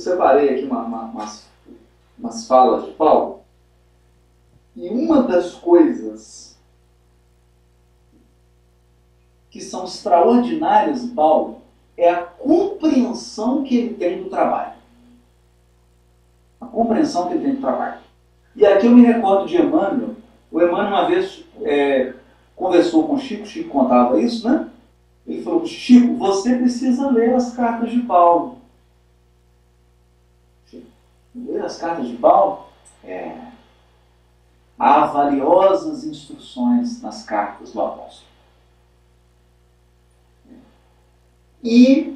separei aqui umas falas de Paulo, e uma das coisas que são extraordinárias em Paulo é a compreensão que ele tem do trabalho. A compreensão que ele tem do trabalho. E aqui eu me recordo de Emmanuel. O Emmanuel uma vez conversou com o Chico contava isso, né? Ele falou: Chico, você precisa ler as cartas de Paulo. Chico, ler as cartas de Paulo? Há valiosas instruções nas cartas do apóstolo. E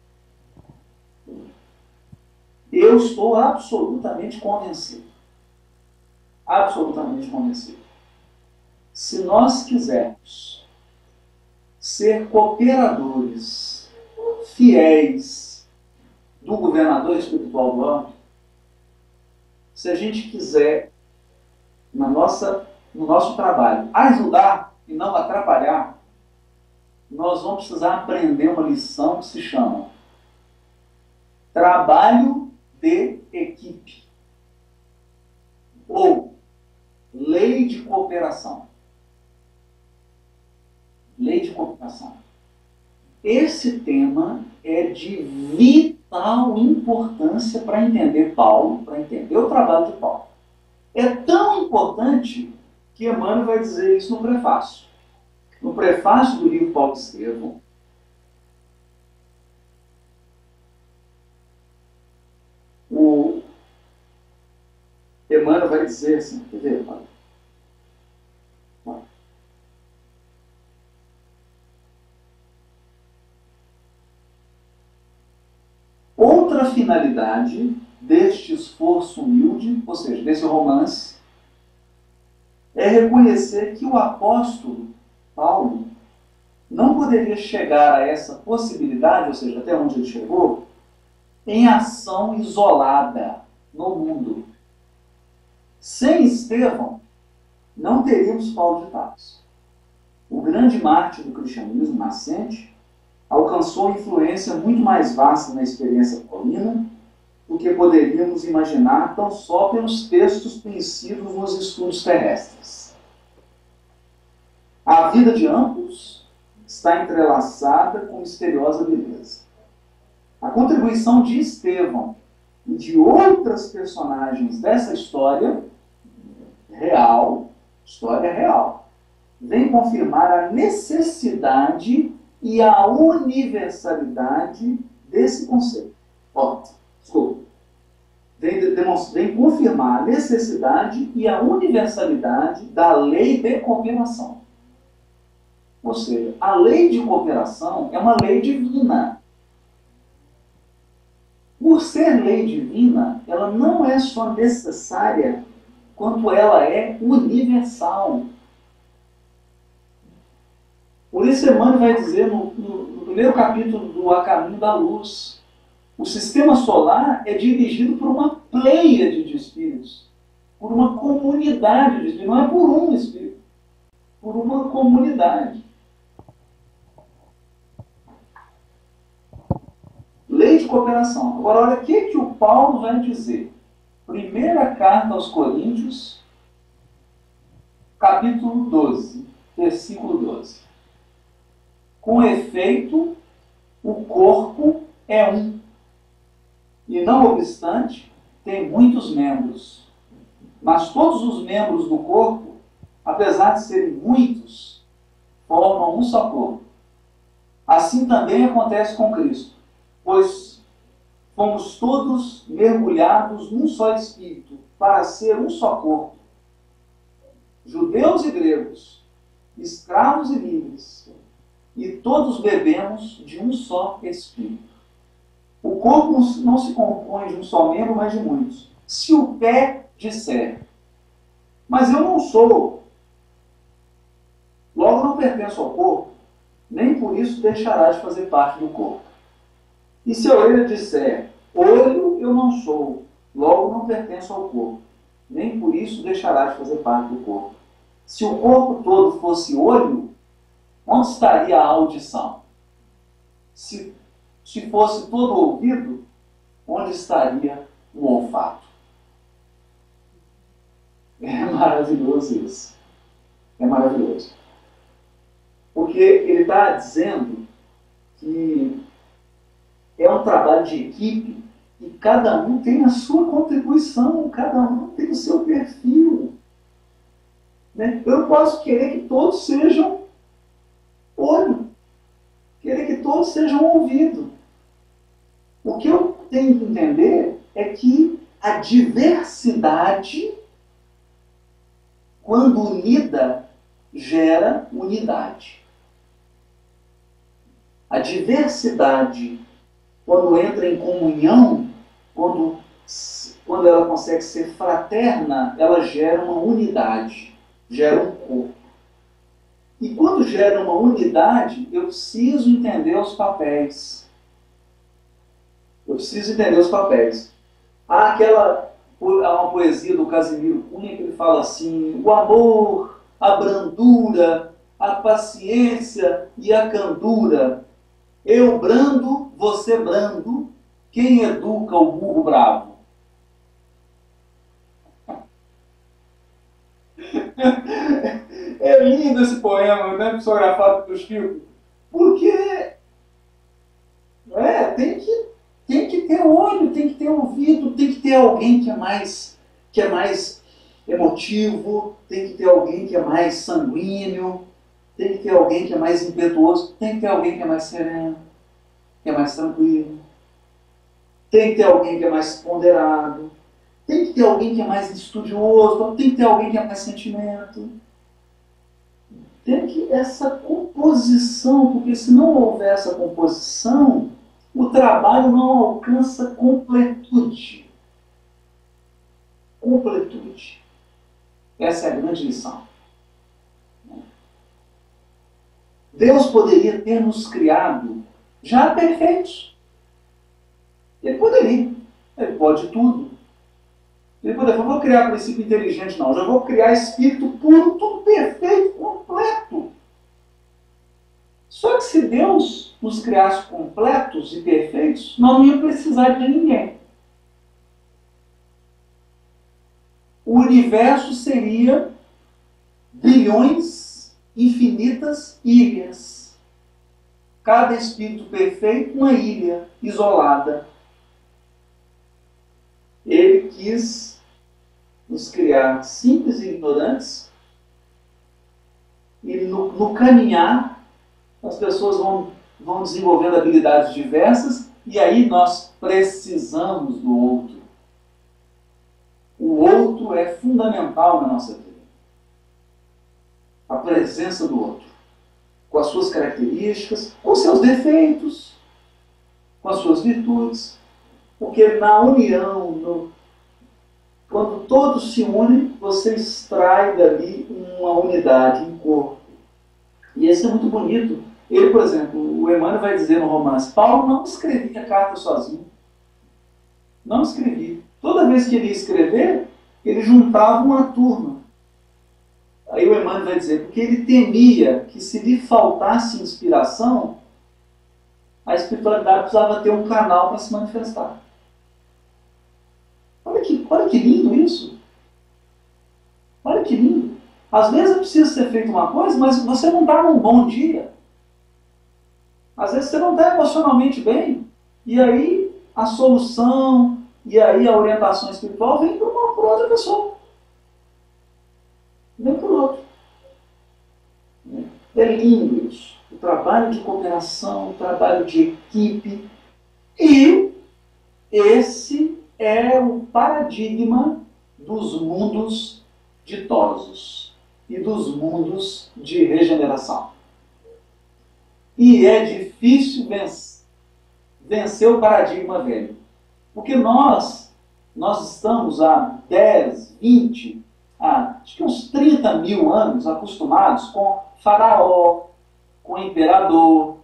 eu estou absolutamente convencido. Absolutamente convencido. Se nós quisermos ser cooperadores fiéis do governador espiritual do âmbito, se a gente quiser, no nosso trabalho, ajudar e não atrapalhar, nós vamos precisar aprender uma lição que se chama trabalho de equipe, ou lei de cooperação. Lei de cooperação. Esse tema é de vital importância para entender Paulo, para entender o trabalho de Paulo. É tão importante que Emmanuel vai dizer isso no prefácio. No prefácio do livro Paulo Estevão, o Emmanuel vai dizer assim, quer ver? Outra finalidade deste esforço humilde, ou seja, desse romance, é reconhecer que o apóstolo Paulo não poderia chegar a essa possibilidade, ou seja, até onde ele chegou, em ação isolada no mundo. Sem Estevão, não teríamos Paulo de Tarso. O grande mártir do cristianismo nascente alcançou influência muito mais vasta na experiência paulina do que poderíamos imaginar tão só pelos textos conhecidos nos estudos terrestres. A vida de ambos está entrelaçada com misteriosa beleza. A contribuição de Estevão e de outras personagens dessa história real, vem confirmar a necessidade e a universalidade desse conceito. Vem confirmar a necessidade e a universalidade da lei de cooperação. Ou seja, a lei de cooperação é uma lei divina. Por ser lei divina, ela não é só necessária, quanto ela é universal. Por isso, Emmanuel vai dizer no primeiro capítulo do A Caminho da Luz, o sistema solar é dirigido por uma pleiade de espíritos, por uma comunidade de espíritos, não é por um espírito, por uma comunidade. Lei de cooperação. Agora, olha o que o Paulo vai dizer. Primeira carta aos Coríntios, capítulo 12, versículo 12. Com efeito, o corpo é um, e não obstante, tem muitos membros. Mas todos os membros do corpo, apesar de serem muitos, formam um só corpo. Assim também acontece com Cristo, pois fomos todos mergulhados num só Espírito, para ser um só corpo. Judeus e gregos, escravos e livres, e todos bebemos de um só Espírito. O corpo não se compõe de um só membro, mas de muitos. Se o pé disser, mas eu não sou, logo não pertenço ao corpo, nem por isso deixará de fazer parte do corpo. E se a orelha disser, olho eu não sou, logo não pertenço ao corpo, nem por isso deixará de fazer parte do corpo. Se o corpo todo fosse olho, onde estaria a audição? Se fosse todo ouvido, onde estaria o olfato? É maravilhoso isso. É maravilhoso. Porque ele está dizendo que é um trabalho de equipe e cada um tem a sua contribuição, cada um tem o seu perfil. Né? Eu não posso querer que todos sejam olho, querer que todos sejam ouvido. O que eu tenho que entender é que a diversidade, quando unida, gera unidade. A diversidade, quando entra em comunhão, quando ela consegue ser fraterna, ela gera uma unidade, gera um corpo. E quando gera uma unidade, eu preciso entender os papéis. Eu preciso entender os papéis. Há uma poesia do Casimiro Cunha que ele fala assim: o amor, a brandura, a paciência e a candura. Eu brando, você brando, quem educa o burro bravo? É lindo esse poema, né, psicografado por Chico, porque tem que ter olho, tem que ter ouvido, tem que ter alguém que é mais emotivo, tem que ter alguém que é mais sanguíneo, tem que ter alguém que é mais impetuoso, tem que ter alguém que é mais sereno, que é mais tranquilo, tem que ter alguém que é mais ponderado, tem que ter alguém que é mais estudioso, tem que ter alguém que é mais sentimento. Tem que essa composição, porque se não houver essa composição, o trabalho não alcança completude. Completude. Essa é a grande lição. Deus poderia ter nos criado já perfeitos. Ele poderia. Ele pode tudo. Ele poderia, não vou criar princípio inteligente, não. Já vou criar espírito puro, tudo perfeito, completo. Só que se Deus nos criasse completos e perfeitos, nós não íamos precisar de ninguém. O universo seria bilhões, infinitas ilhas. Cada espírito perfeito, uma ilha isolada. Ele quis nos criar simples e ignorantes, e no caminhar as pessoas vão desenvolvendo habilidades diversas, e aí nós precisamos do outro. O outro é fundamental na nossa vida. A presença do outro, com as suas características, com os seus defeitos, com as suas virtudes, porque na união, quando todos se unem, você extrai dali uma unidade, um corpo. E isso é muito bonito. Ele, por exemplo, o Emmanuel vai dizer no romance, Paulo não escrevia carta sozinho. Não escrevia. Toda vez que ele ia escrever, ele juntava uma turma. Aí o Emmanuel vai dizer, porque ele temia que se lhe faltasse inspiração, a espiritualidade precisava ter um canal para se manifestar. Olha que lindo isso. Olha que lindo. Às vezes precisa ser feita uma coisa, mas você não está num bom dia. Às vezes você não está emocionalmente bem. E aí a solução, e aí a orientação espiritual vem por outra pessoa. Vem por outro. É lindo isso. O trabalho de cooperação, o trabalho de equipe. E esse é o paradigma dos mundos ditosos e dos mundos de regeneração. E é difícil vencer o paradigma velho. Porque nós estamos há 10, 20, acho que uns 30 mil anos acostumados com faraó, com imperador,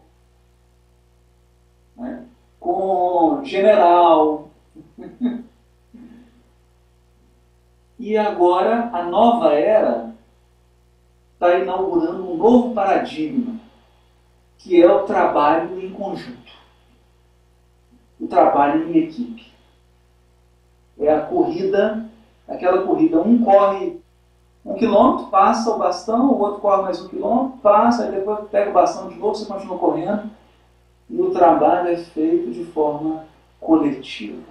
né, com general. E agora a nova era está inaugurando um novo paradigma, que é o trabalho em conjunto, o trabalho em equipe. É a corrida, aquela corrida, um corre 1 quilômetro, passa o bastão, o outro corre mais 1 quilômetro, passa, aí depois pega o bastão de novo, você continua correndo. E o trabalho é feito de forma coletiva.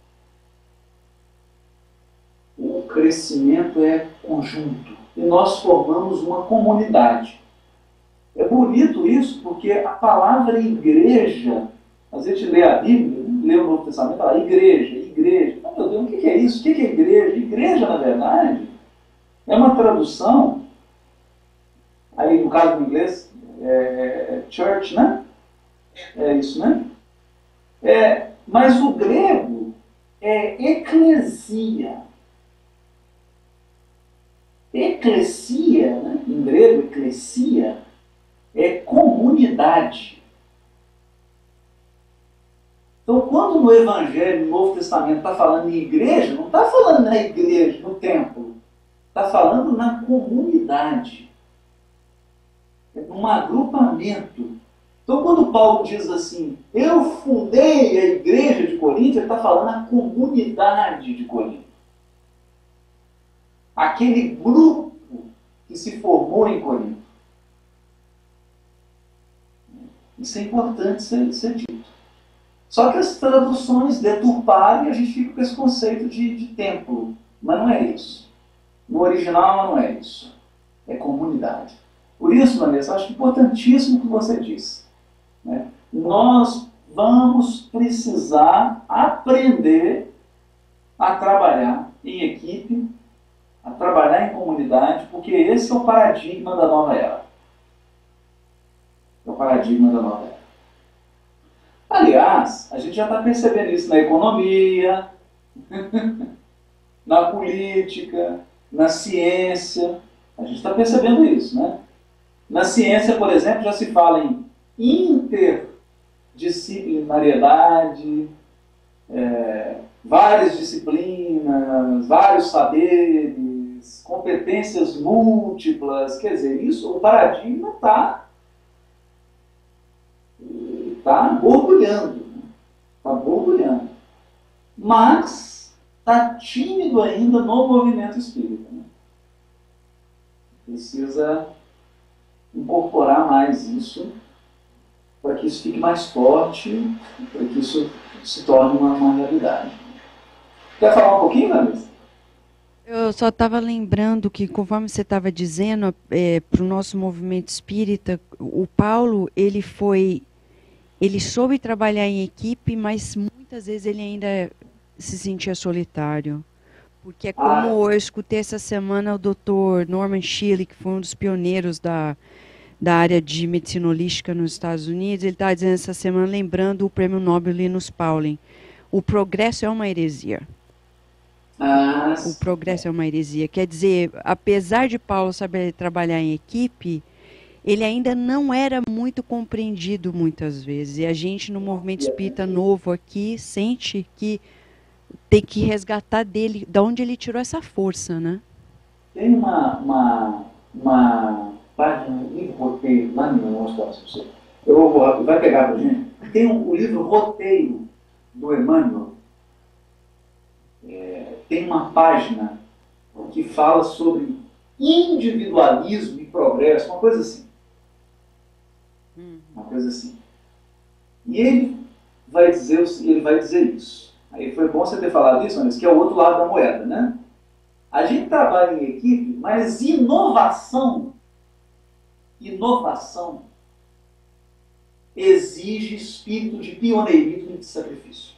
O crescimento é conjunto. E nós formamos uma comunidade. É bonito isso, porque a palavra igreja, às vezes a gente lê a Bíblia, lê o Novo Testamento, fala igreja, igreja. Oh, meu Deus, o que é isso? O que é igreja? Igreja, na verdade, é uma tradução, aí no caso do inglês, church, né? É isso, né? Mas o grego é eclesia. Eclesia, né? Em grego, eclesia, é comunidade. Então, quando no Evangelho, no Novo Testamento, está falando em igreja, não está falando na igreja, no templo. Está falando na comunidade. É num agrupamento. Então, quando Paulo diz assim, eu fundei a igreja de Corinto, ele está falando a comunidade de Corinto. Aquele grupo que se formou em Corinto. Isso é importante ser dito. Só que as traduções deturparam e a gente fica com esse conceito de templo. Mas não é isso. No original não é isso. É comunidade. Por isso, Vanessa, eu acho importantíssimo o que você disse. Né? Nós vamos precisar aprender a trabalhar em equipe, a trabalhar em comunidade, porque esse é o paradigma da nova era. É o paradigma da nova era. Aliás, a gente já está percebendo isso na economia, na política, na ciência. A gente está percebendo isso, né? Na ciência, por exemplo, já se fala em interdisciplinariedade, várias disciplinas, vários saberes, competências múltiplas. Quer dizer, isso, o paradigma está borbulhando. Está borbulhando. Mas está tímido ainda no movimento espírita. Né? Precisa incorporar mais isso para que isso fique mais forte, para que isso se torne uma realidade. Quer falar um pouquinho, Vanessa? Eu só estava lembrando que, conforme você estava dizendo, para o nosso movimento espírita, o Paulo, ele soube trabalhar em equipe, mas muitas vezes ele ainda se sentia solitário. Porque é como eu escutei essa semana o Dr. Norman Shirley, que foi um dos pioneiros da área de medicina holística nos Estados Unidos, ele estava dizendo essa semana, lembrando o prêmio Nobel Linus Pauling. O progresso é uma heresia. O progresso é uma heresia. Quer dizer, apesar de Paulo saber trabalhar em equipe, ele ainda não era muito compreendido muitas vezes. E a gente, no movimento espírita novo aqui, sente que tem que resgatar dele, de onde ele tirou essa força, né? Tem uma página, um livro roteiro, lá no nosso você. Vai pegar para a gente. Tem o livro Roteiro, do Emmanuel. Tem uma página que fala sobre individualismo e progresso, uma coisa assim. Uma coisa assim. E ele vai dizer isso. Aí foi bom você ter falado isso, mas que é o outro lado da moeda, né? A gente trabalha em equipe, mas inovação exige espírito de pioneirismo e de sacrifício.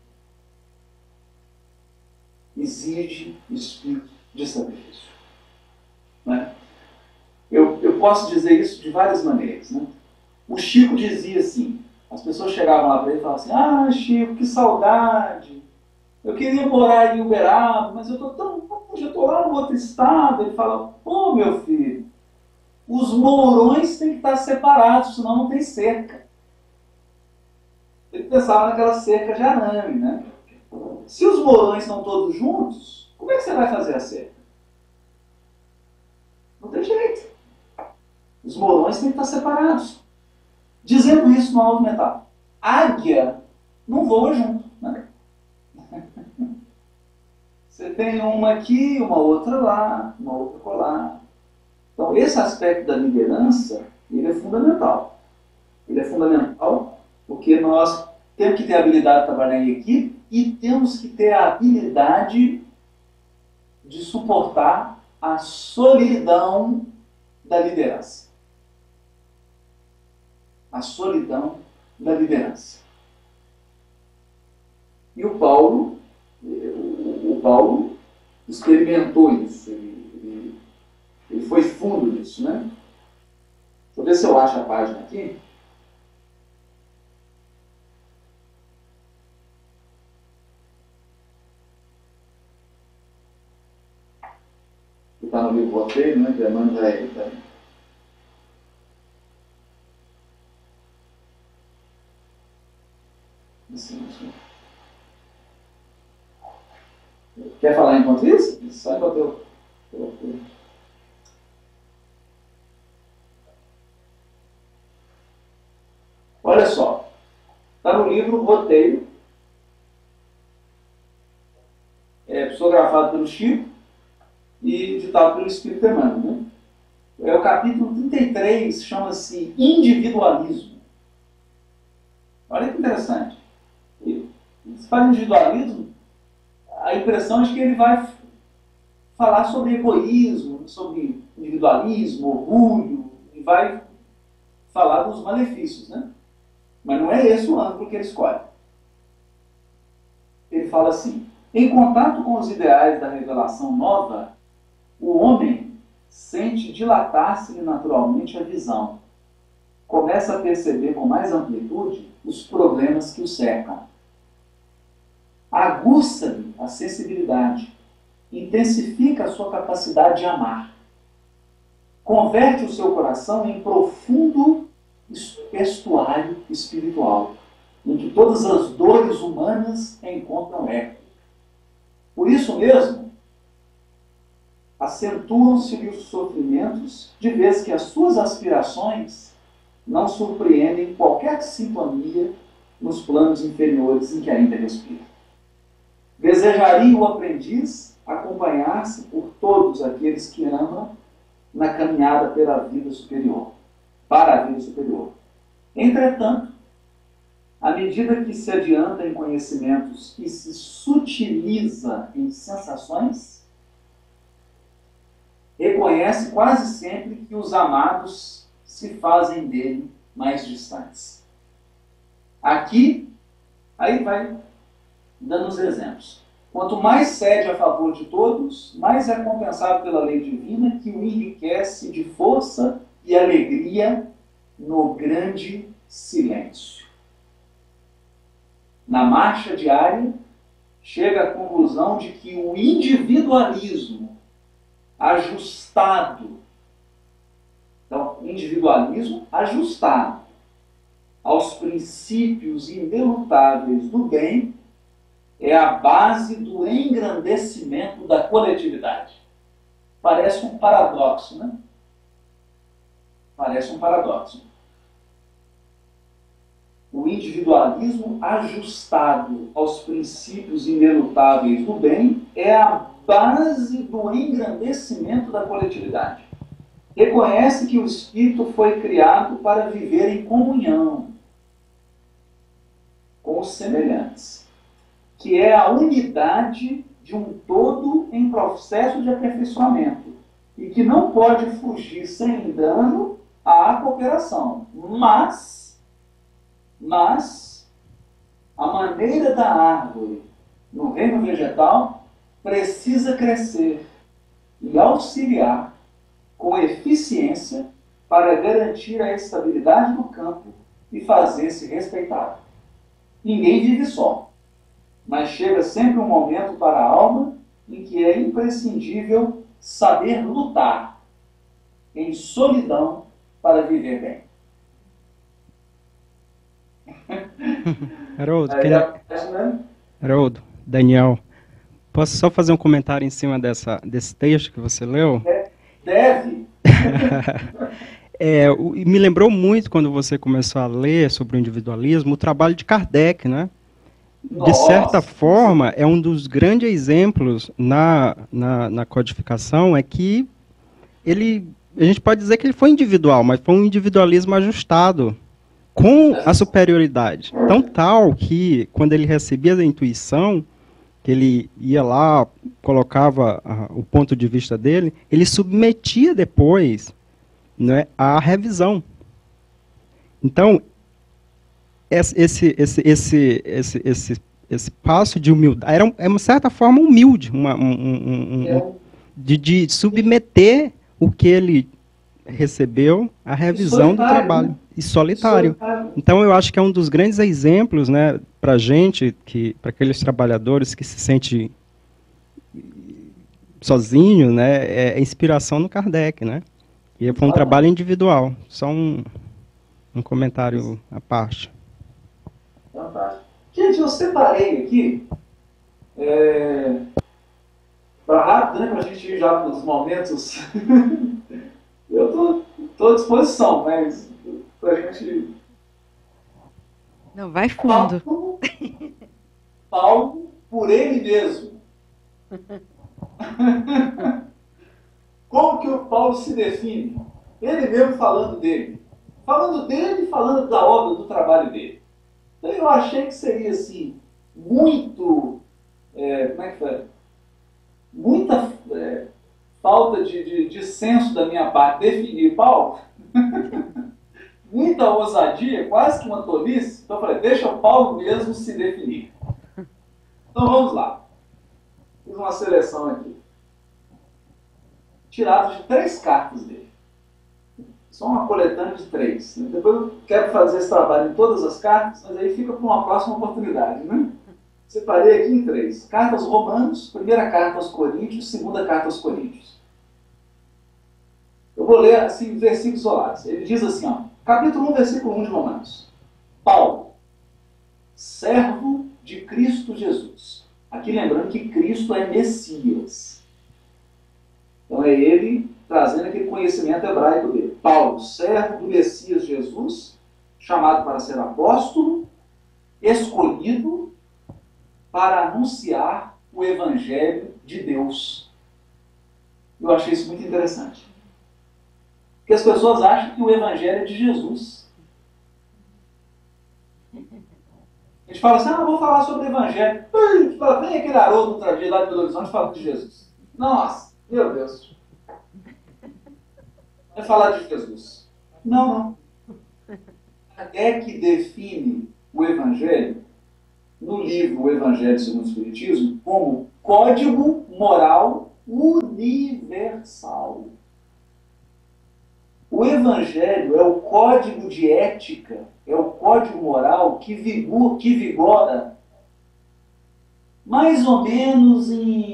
Exige espírito de sacrifício. Né? Eu posso dizer isso de várias maneiras. Né? O Chico dizia assim, as pessoas chegavam lá para ele e falavam assim, ah, Chico, que saudade, eu queria morar em Uberaba, mas eu estou lá no outro estado. Ele fala, pô, meu filho, os mourões têm que estar separados, senão não tem cerca. Ele pensava naquela cerca de arame, né? Se os mourões estão todos juntos, como é que você vai fazer a cerca? Não tem jeito. Os mourões têm que estar separados. Dizendo isso no alto mental. Águia não voa junto. Né? tem uma aqui, uma outra lá, uma outra colar. Então, esse aspecto da liderança, ele é fundamental. Ele é fundamental porque nós temos que ter a habilidade de trabalhar em equipe e temos que ter a habilidade de suportar a solidão da liderança. A solidão da liderança. E o Paulo experimentou isso. Ele foi fundo nisso, né? Deixa eu ver se eu acho a página aqui. Está no livro Roteiro, né? Demanda já ele também. Assim. Quer falar enquanto isso? Só enquanto eu... Olha só. Está no livro Roteiro. Psicografado pelo Chico e ditado pelo Espírito Emmanuel. Né? O capítulo 33, chama-se Individualismo. Olha que interessante. Se fala individualismo, a impressão é que ele vai falar sobre egoísmo, sobre individualismo, orgulho, e vai falar dos malefícios, né? Mas não é esse o ângulo que ele escolhe. Ele fala assim: em contato com os ideais da revelação nova, o homem sente dilatar-se naturalmente a visão. Começa a perceber com mais amplitude os problemas que o cercam. Aguça-lhe a sensibilidade, intensifica a sua capacidade de amar. Converte o seu coração em profundo estuário espiritual, em que todas as dores humanas encontram eco. Por isso mesmo, acentuam-se-lhe os sofrimentos, de vez que as suas aspirações não surpreendem qualquer sintonia nos planos inferiores em que ainda respira. Desejaria o aprendiz acompanhar-se por todos aqueles que ama na caminhada pela vida superior, para a vida superior. Entretanto, à medida que se adianta em conhecimentos e se sutiliza em sensações, reconhece quase sempre que os amados se fazem dele mais distantes. Aqui, aí vai dando os exemplos. Quanto mais cede a favor de todos, mais é compensado pela lei divina que o enriquece de força e alegria no grande silêncio. Na marcha diária, chega à conclusão de que o individualismo ajustado, então, individualismo ajustado aos princípios inelutáveis do bem, é a base do engrandecimento da coletividade. Parece um paradoxo, né? Parece um paradoxo. O individualismo ajustado aos princípios inelutáveis do bem é a base do engrandecimento da coletividade. Reconhece que o espírito foi criado para viver em comunhão com os semelhantes, que é a unidade de um todo em processo de aperfeiçoamento e que não pode fugir sem dano à cooperação. Mas a maneira da árvore no reino vegetal precisa crescer e auxiliar com eficiência para garantir a estabilidade do campo e fazer-se respeitado. Ninguém vive só, mas chega sempre um momento para a alma em que é imprescindível saber lutar em solidão para viver bem. Haroldo, Daniel, posso só fazer um comentário em cima desse texto que você leu? Deve. Me lembrou muito, quando você começou a ler sobre o individualismo, o trabalho de Kardec, né? de certa Nossa. forma, é um dos grandes exemplos na codificação, é que a gente pode dizer que ele foi individual, mas foi um individualismo ajustado com a superioridade. Tão tal que, quando ele recebia a intuição, que ele ia lá, colocava o ponto de vista dele, ele submetia depois, né, à revisão. Então, esse passo de humildade, era uma certa forma humilde, de submeter o que ele recebeu à revisão do trabalho. Né? E solitário. Então, eu acho que é um dos grandes exemplos, né, para a gente, para aqueles trabalhadores que se sentem sozinhos, né, é inspiração no Kardec, né? E foi um trabalho individual. Só um comentário à parte. Fantástico. Gente, eu separei aqui, para rápido, né, para a gente ir já para os momentos. Eu estou à disposição, mas para a gente... Não, vai fundo. Paulo por ele mesmo. Como que o Paulo se define? Ele mesmo falando dele. Falando dele e falando da obra, do trabalho dele. Então eu achei que seria assim, muito... como é que foi? Muita falta de senso da minha parte definir Paulo. Muita ousadia, quase que uma tolice. Então eu falei, deixa o Paulo mesmo se definir. Então vamos lá. Fiz uma seleção aqui. Tirado de 3 cartas dele. Só uma coletânea de 3. Depois eu quero fazer esse trabalho em todas as cartas, mas aí fica para uma próxima oportunidade, né? Separei aqui em 3. Cartas Romanos, primeira carta aos Coríntios, segunda carta aos Coríntios. Eu vou ler assim, versículos isolados. Ele diz assim, ó, capítulo 1, versículo 1 de Romanos. Paulo, servo de Cristo Jesus. Aqui lembrando que Cristo é Messias. Então é ele trazendo aquele conhecimento hebraico dele. Paulo, servo do Messias Jesus, chamado para ser apóstolo, escolhido para anunciar o Evangelho de Deus. Eu achei isso muito interessante. Porque as pessoas acham que o Evangelho é de Jesus. A gente fala assim, vou falar sobre o Evangelho. A gente fala, vem aquele Haroldo outra dia lá de Belo Horizonte falando de Jesus. Nossa, meu Deus. Vai falar de Jesus. Não. É que define o Evangelho, no livro O Evangelho segundo o Espiritismo, como código moral universal. O Evangelho é o código de ética, é o código moral que vigora mais ou menos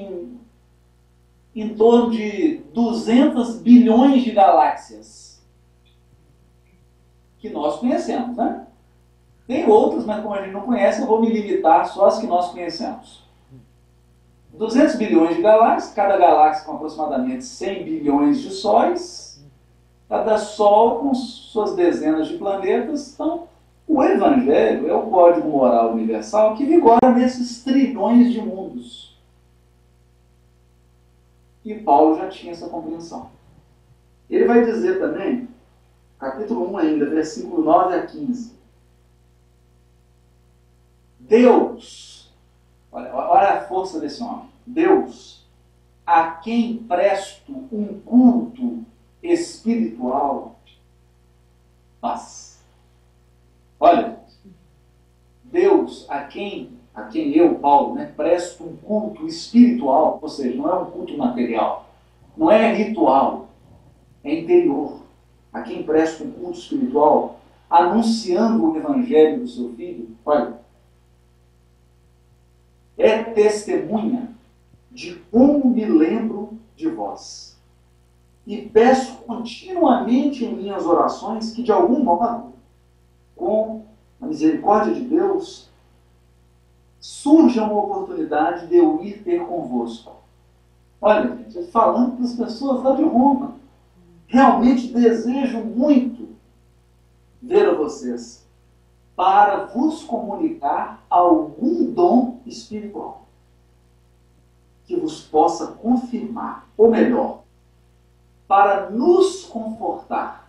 em torno de 200 bilhões de galáxias que nós conhecemos, né? Tem outras, mas como a gente não conhece, eu vou me limitar só às que nós conhecemos. 200 bilhões de galáxias, cada galáxia com aproximadamente 100 bilhões de sóis, cada sol com suas dezenas de planetas. Então, o Evangelho é o código moral universal que vigora nesses trilhões de mundos. E Paulo já tinha essa compreensão. Ele vai dizer também, capítulo 1 ainda, versículo 9 a 15. Deus, olha a força desse homem. Deus, a quem presto um culto espiritual. Mas, olha, Deus, a quem eu, Paulo, presto um culto espiritual, ou seja, não é um culto material, não é ritual, é interior. A quem presto um culto espiritual, anunciando o Evangelho do seu Filho, olha, é testemunha de como me lembro de vós. E peço continuamente em minhas orações que, de algum modo, com a misericórdia de Deus, surja uma oportunidade de eu ir ter convosco. Olha, gente, falando para as pessoas lá de Roma, realmente desejo muito ver a vocês. para vos comunicar algum dom espiritual que vos possa confirmar, ou melhor, para nos confortar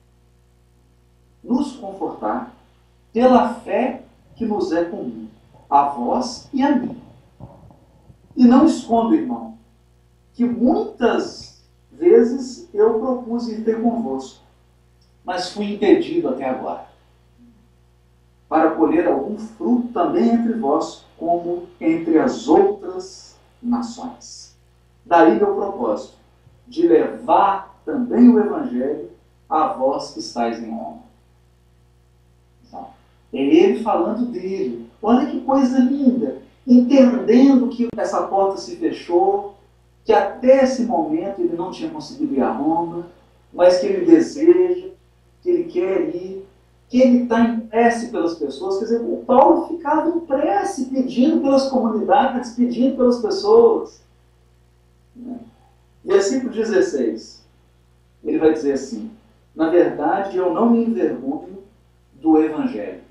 pela fé que nos é comum, a vós e a mim. E não escondo, irmão, que muitas vezes eu propus ir ter convosco, mas fui impedido até agora, para colher algum fruto também entre vós, como entre as outras nações. Daí meu propósito, de levar também o Evangelho a vós que estáis em Roma. Então, é ele falando dele. Olha que coisa linda, entendendo que essa porta se fechou, que até esse momento ele não tinha conseguido ir a Roma, mas que ele deseja, que ele quer ir, que ele está em prece pelas pessoas. Quer dizer, o Paulo ficava em prece, pedindo pelas comunidades, pedindo pelas pessoas. Versículo 16, ele vai dizer assim: na verdade, eu não me envergonho do Evangelho.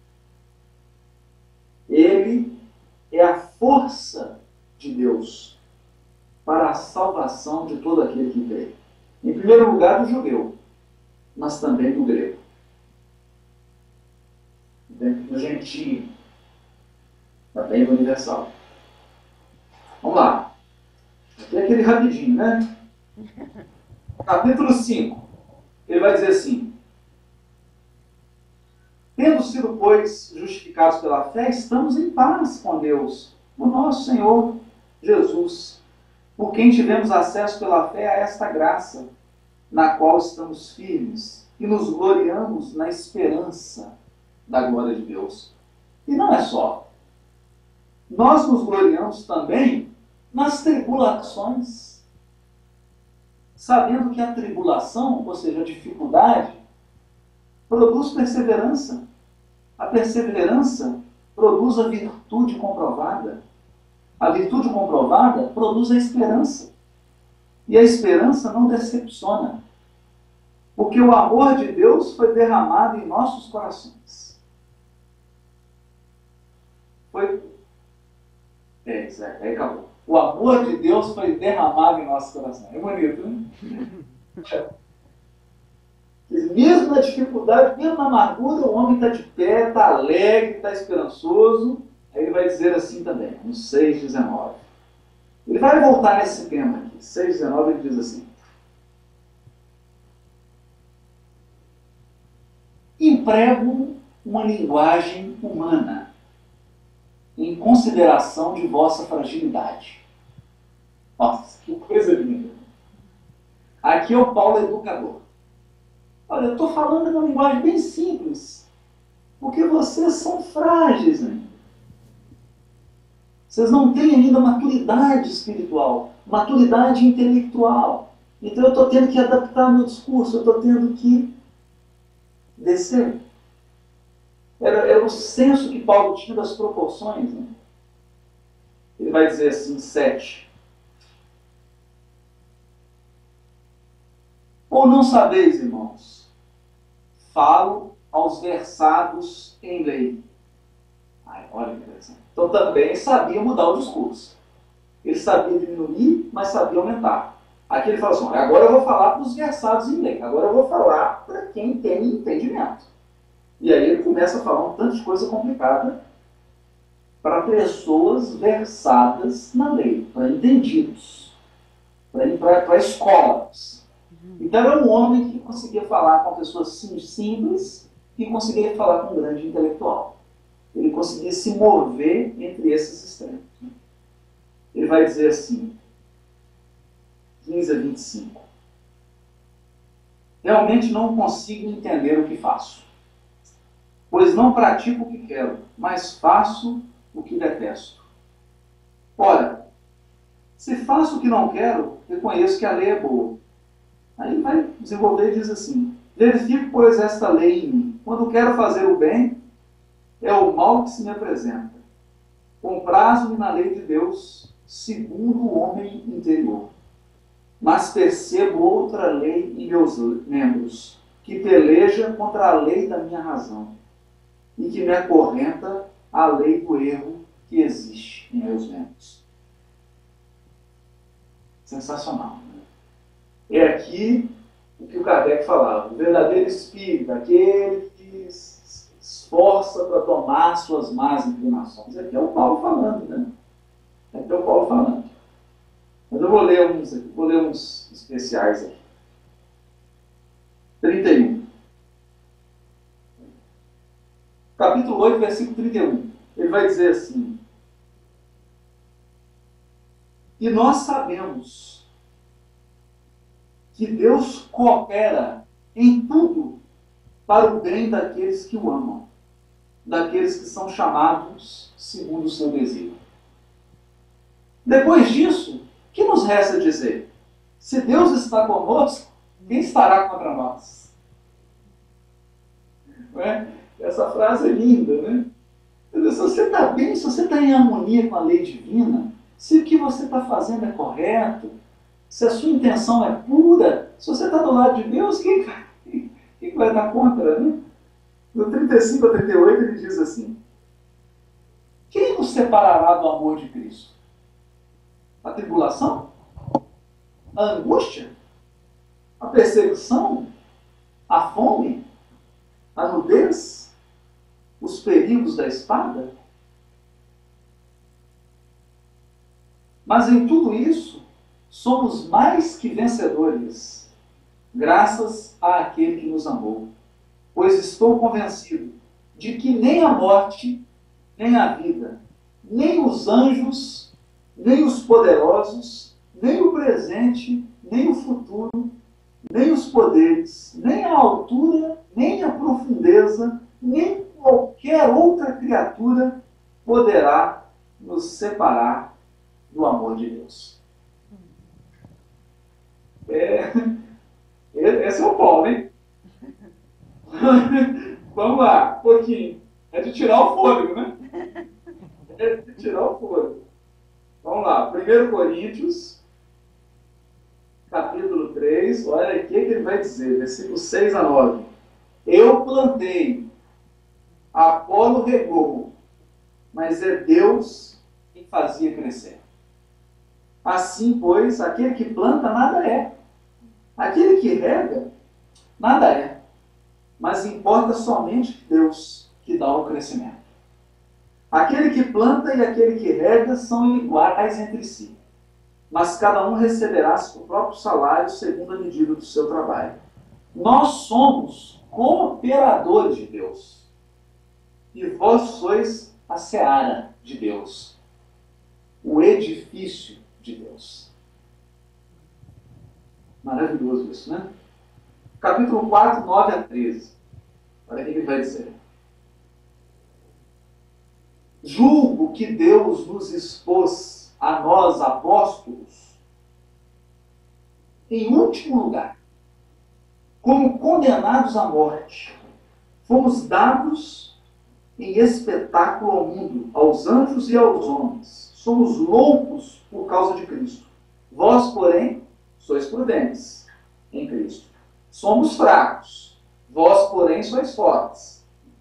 Ele é a força de Deus para a salvação de todo aquele que crê. Em primeiro lugar, do judeu, mas também do grego, do gentio, também do universal. Vamos lá. Aqui é aquele rapidinho, né? Capítulo 5. Ele vai dizer assim: tendo sido, pois, justificados pela fé, estamos em paz com Deus, o nosso Senhor Jesus, por quem tivemos acesso pela fé a esta graça, na qual estamos firmes e nos gloriamos na esperança da glória de Deus. E não é só. Nós nos gloriamos também nas tribulações, sabendo que a tribulação, ou seja, a dificuldade, produz perseverança. A perseverança produz a virtude comprovada. A virtude comprovada produz a esperança. E a esperança não decepciona, porque o amor de Deus foi derramado em nossos corações. Aí acabou. O amor de Deus foi derramado em nossos corações. É bonito, né? Mesmo na dificuldade, mesmo na amargura, o homem está de pé, está alegre, está esperançoso. Aí ele vai dizer assim também, no 6,19. Ele vai voltar nesse tema aqui. 6,19 ele diz assim: emprego uma linguagem humana em consideração de vossa fragilidade. Nossa, que coisa linda. Aqui é o Paulo educador. Olha, eu estou falando de uma linguagem bem simples, porque vocês são frágeis ainda. Vocês não têm ainda maturidade espiritual, maturidade intelectual. Então eu estou tendo que adaptar meu discurso, eu estou tendo que descer. Era o senso que Paulo tinha das proporções. Né? Ele vai dizer assim, 7. Ou não sabeis, irmãos, falo aos versados em lei. Ai, olha que interessante. Então também sabia mudar o discurso. Ele sabia diminuir, mas sabia aumentar. Aqui ele fala assim: agora eu vou falar para os versados em lei. Agora eu vou falar para quem tem entendimento. E aí ele começa a falar um tanto de coisa complicada para pessoas versadas na lei, para entendidos, para escolas. Então era um homem que conseguia falar com pessoas simples e conseguia falar com um grande intelectual. Ele conseguia se mover entre esses extremos. Ele vai dizer assim, 15 a 25. Realmente não consigo entender o que faço, pois não pratico o que quero, mas faço o que detesto. Ora, se faço o que não quero, reconheço que a lei é boa. Aí ele vai desenvolver e diz assim: verifico, pois, esta lei em mim. Quando quero fazer o bem, é o mal que se me apresenta. Comprazo-me na lei de Deus, segundo o homem interior. Mas percebo outra lei em meus membros, que peleja contra a lei da minha razão. e que me acorrenta a lei do erro que existe em meus membros. Sensacional. É aqui o que o Kardec falava. O verdadeiro espírito, aquele que se esforça para tomar suas más inclinações. Aqui é o Paulo falando, né? Aqui é o Paulo falando. Mas eu vou ler uns especiais aqui. 31. Capítulo 8, versículo 31. Ele vai dizer assim: e nós sabemos que Deus coopera em tudo para o bem daqueles que o amam, daqueles que são chamados segundo o seu desígnio. Depois disso, o que nos resta dizer? Se Deus está conosco, quem estará contra nós? Não é? Essa frase é linda, né? Se você está bem, se você está em harmonia com a lei divina, se o que você está fazendo é correto, se a sua intenção é pura, se você está do lado de Deus, quem vai dar contra, né? No 35 a 38 ele diz assim: quem nos separará do amor de Cristo? A tribulação? A angústia? A perseguição? A fome? A nudez? Os perigos da espada? Mas em tudo isso, somos mais que vencedores, graças àquele que nos amou. Pois estou convencido de que nem a morte, nem a vida, nem os anjos, nem os poderosos, nem o presente, nem o futuro, nem os poderes, nem a altura, nem a profundeza, nem qualquer outra criatura poderá nos separar do amor de Deus. Esse é o Paulo, hein? Vamos lá, um pouquinho. É de tirar o fôlego, né? É de tirar o fôlego. Vamos lá, 1 Coríntios, capítulo 3, olha o que ele vai dizer, versículos 6 a 9. Eu plantei, Apolo regou, mas é Deus quem fazia crescer. Assim, pois, aquele que planta nada é. Aquele que rega, nada é. Mas importa somente Deus que dá o crescimento. Aquele que planta e aquele que rega são iguais entre si. Mas cada um receberá seu próprio salário segundo a medida do seu trabalho. Nós somos cooperadores de Deus. E vós sois a seara de Deus. O edifício de Deus. Maravilhoso isso, né? Capítulo 4, 9 a 13. Olha o que ele vai dizer. Julgo que Deus nos expôs a nós, apóstolos, em último lugar, como condenados à morte. Fomos dados em espetáculo ao mundo, aos anjos e aos homens. Somos loucos por causa de Cristo. Vós, porém, sois prudentes em Cristo. Somos fracos. Vós, porém, sois fortes.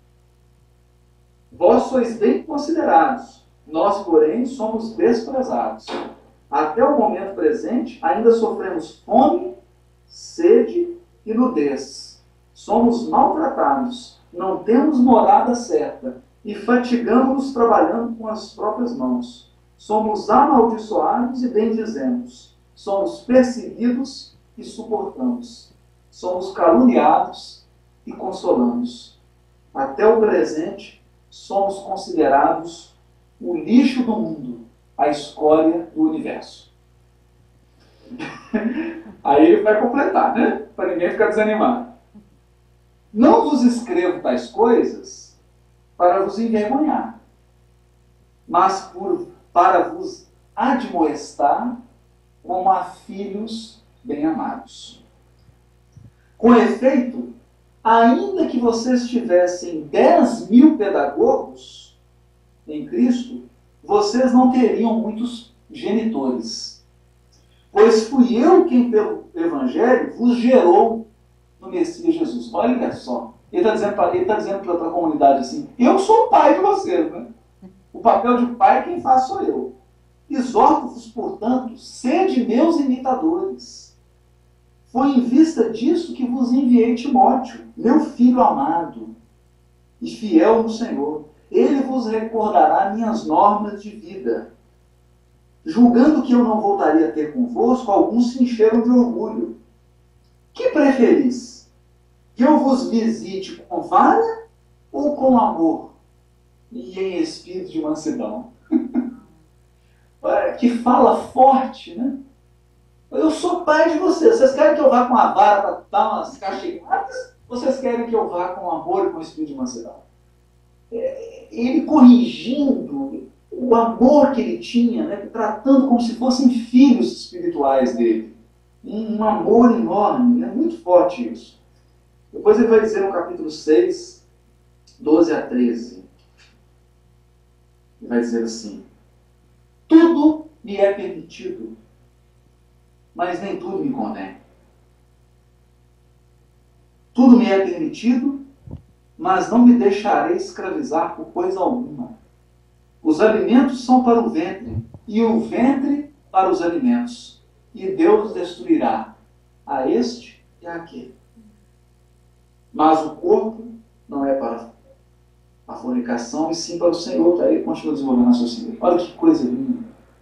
Vós sois bem considerados. Nós, porém, somos desprezados. Até o momento presente, ainda sofremos fome, sede e nudez. Somos maltratados. Não temos morada certa. E fatigamos-nos trabalhando com as próprias mãos. Somos amaldiçoados e bendizemos. Somos perseguidos e suportamos. Somos caluniados e consolamos. Até o presente, somos considerados o lixo do mundo, a escória do universo. Aí ele vai completar, né? Para ninguém ficar desanimado. Não vos escrevo tais coisas para vos envergonhar, mas para vos admoestar como a filhos bem-amados. Com efeito, ainda que vocês tivessem 10.000 pedagogos em Cristo, vocês não teriam muitos genitores. Pois fui eu quem, pelo Evangelho, vos gerou no Messias Jesus. Olha só. Ele está dizendo para a comunidade assim, eu sou o pai de vocês, né? O papel de pai quem faz sou eu. Exorto-vos, portanto, sede meus imitadores. Foi em vista disso que vos enviei Timóteo, meu filho amado e fiel no Senhor. Ele vos recordará minhas normas de vida. Julgando que eu não voltaria a ter convosco, alguns se encheram de orgulho. Que preferis? Que eu vos visite com vara ou com amor? E em espírito de mansidão. Que fala forte, né? Eu sou pai de vocês. Vocês querem que eu vá com a vara para dar umas cachegadas? Vocês querem que eu vá com amor e com espírito de mansidão? Ele corrigindo o amor que ele tinha, né? Tratando como se fossem filhos espirituais dele. Um amor enorme, né? Muito forte isso. Depois ele vai dizer no capítulo 6, 12 a 13. Ele vai dizer assim: tudo me é permitido, mas nem tudo me convém. Tudo me é permitido, mas não me deixarei escravizar por coisa alguma. Os alimentos são para o ventre, e o ventre para os alimentos. E Deus destruirá a este e àquele. Mas o corpo não é para a fornicação, e sim para o Senhor. Aí ele continua desenvolvendo a raciocínio. Olha que coisa linda.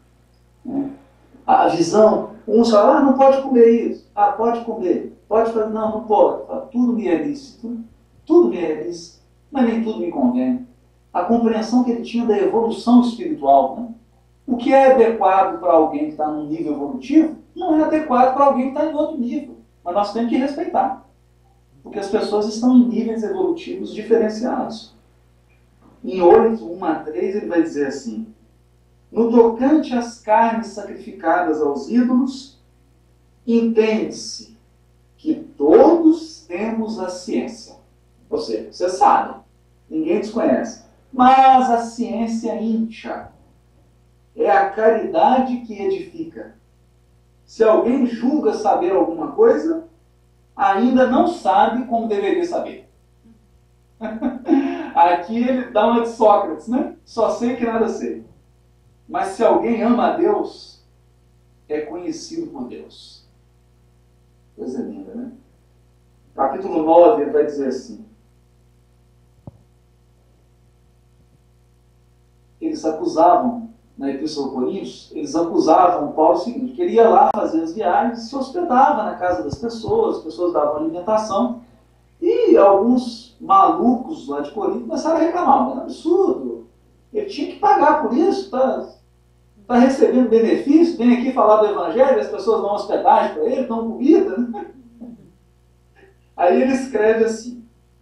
A visão, uns falam, não pode comer isso. Pode comer. Pode fazer, não pode. Tudo me é lícito. Tudo me é lícito, mas nem tudo me convém. A compreensão que ele tinha da evolução espiritual, né? O que é adequado para alguém que está num nível evolutivo, não é adequado para alguém que está em outro nível. Mas nós temos que respeitar. Porque as pessoas estão em níveis evolutivos diferenciados. Em 8, 1 a 3, ele vai dizer assim: no tocante às carnes sacrificadas aos ídolos, entende-se que todos temos a ciência. Ou seja, você sabe, ninguém desconhece. Mas a ciência incha. É a caridade que edifica. Se alguém julga saber alguma coisa, ainda não sabe como deveria saber. Aqui ele dá uma de Sócrates, né? Só sei que nada sei. Mas se alguém ama a Deus, é conhecido por Deus. Coisa linda, né? Capítulo 9, ele vai dizer assim: eles acusavam, na Epístola aos Coríntios, eles acusavam Paulo o seguinte, que ele ia lá fazer as viagens, se hospedava na casa das pessoas, as pessoas davam alimentação, e alguns malucos lá de Corinto começaram a reclamar: é um absurdo, ele tinha que pagar por isso, está recebendo benefício, vem aqui falar do Evangelho, as pessoas dão hospedagem para ele, dão comida, né? Aí ele escreve assim: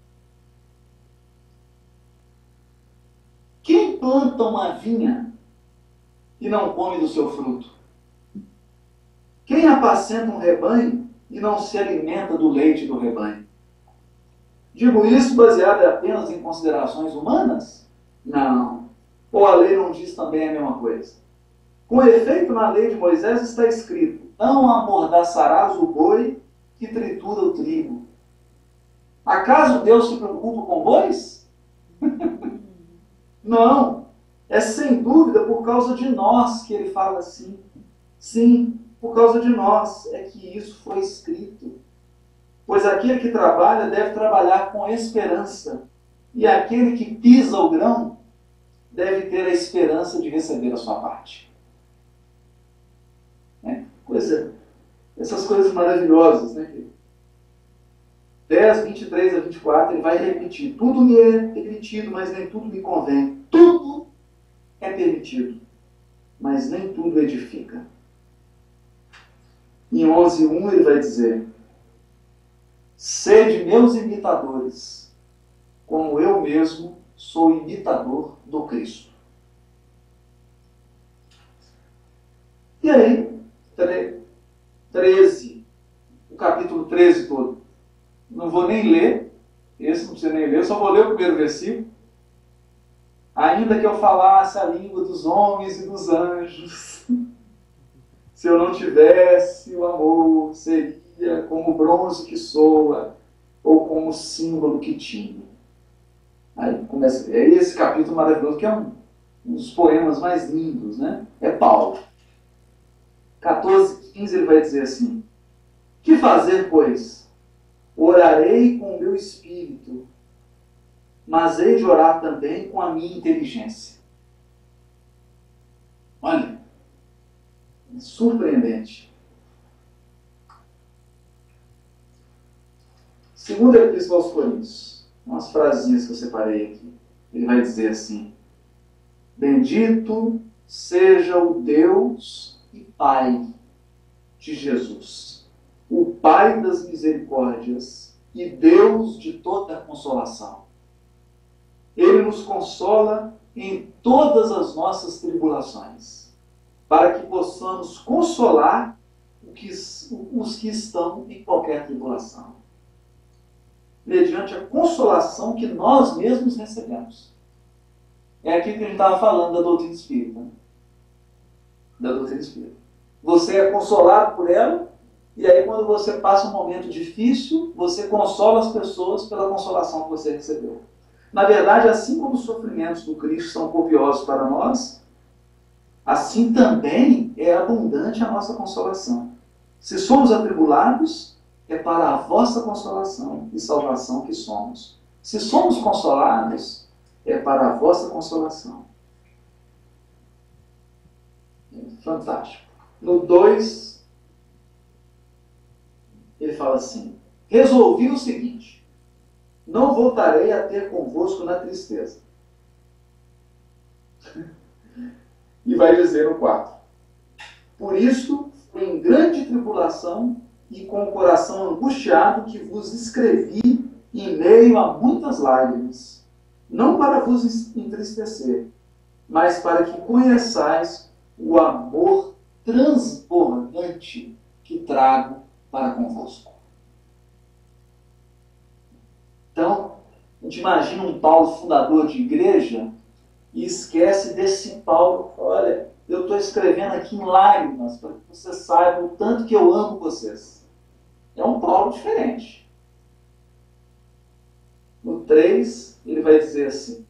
quem planta uma vinha e não come do seu fruto? Quem apacenta um rebanho e não se alimenta do leite do rebanho? Digo isso baseado apenas em considerações humanas? Não. Ou a lei não diz também a mesma coisa? Com efeito, na lei de Moisés está escrito: não amordaçarás o boi que tritura o trigo. Acaso Deus se preocupa com bois? Não. É sem dúvida por causa de nós que ele fala assim. Sim, por causa de nós é que isso foi escrito. Pois aquele que trabalha deve trabalhar com esperança. E aquele que pisa o grão deve ter a esperança de receber a sua parte. Essas coisas maravilhosas, né? 10, 23 a 24, ele vai repetir: tudo me é permitido, mas nem tudo me convém. Tudo é permitido, mas nem tudo edifica. Em 11:1 ele vai dizer: sede meus imitadores, como eu mesmo sou imitador do Cristo. E aí, 13, o capítulo 13 todo. Não vou nem ler, esse não precisa nem ler, eu só vou ler o primeiro versículo. Ainda que eu falasse a língua dos homens e dos anjos, se eu não tivesse o amor, seria como o bronze que soa ou como símbolo que tinha. Aí começa, é esse capítulo maravilhoso, que é um dos poemas mais lindos, né? É Paulo. 14, 15, ele vai dizer assim: que fazer, pois? Orarei com o meu espírito, mas hei de orar também com a minha inteligência. Olha, é surpreendente. Segunda Epístola aos Coríntios, umas frasinhas que eu separei aqui. Ele vai dizer assim: bendito seja o Deus e Pai de Jesus, o Pai das misericórdias e Deus de toda consolação. Ele nos consola em todas as nossas tribulações, para que possamos consolar os que estão em qualquer tribulação, mediante a consolação que nós mesmos recebemos. É aquilo que a gente estava falando da doutrina espírita. Da doutrina espírita. Você é consolado por ela, e aí quando você passa um momento difícil, você consola as pessoas pela consolação que você recebeu. Na verdade, assim como os sofrimentos do Cristo são copiosos para nós, assim também é abundante a nossa consolação. Se somos atribulados, é para a vossa consolação e salvação que somos. Se somos consolados, é para a vossa consolação. Fantástico. No 2, ele fala assim: resolvi o seguinte: não voltarei a ter convosco na tristeza. E vai dizer no 4: por isso, em grande tribulação e com o coração angustiado, que vos escrevi em meio a muitas lágrimas, não para vos entristecer, mas para que conheçais o amor transbordante que trago para convosco. Então, a gente imagina um Paulo fundador de igreja e esquece desse Paulo. Olha, eu estou escrevendo aqui em lágrimas para que vocês saibam o tanto que eu amo vocês. É um Paulo diferente. No 3, ele vai dizer assim: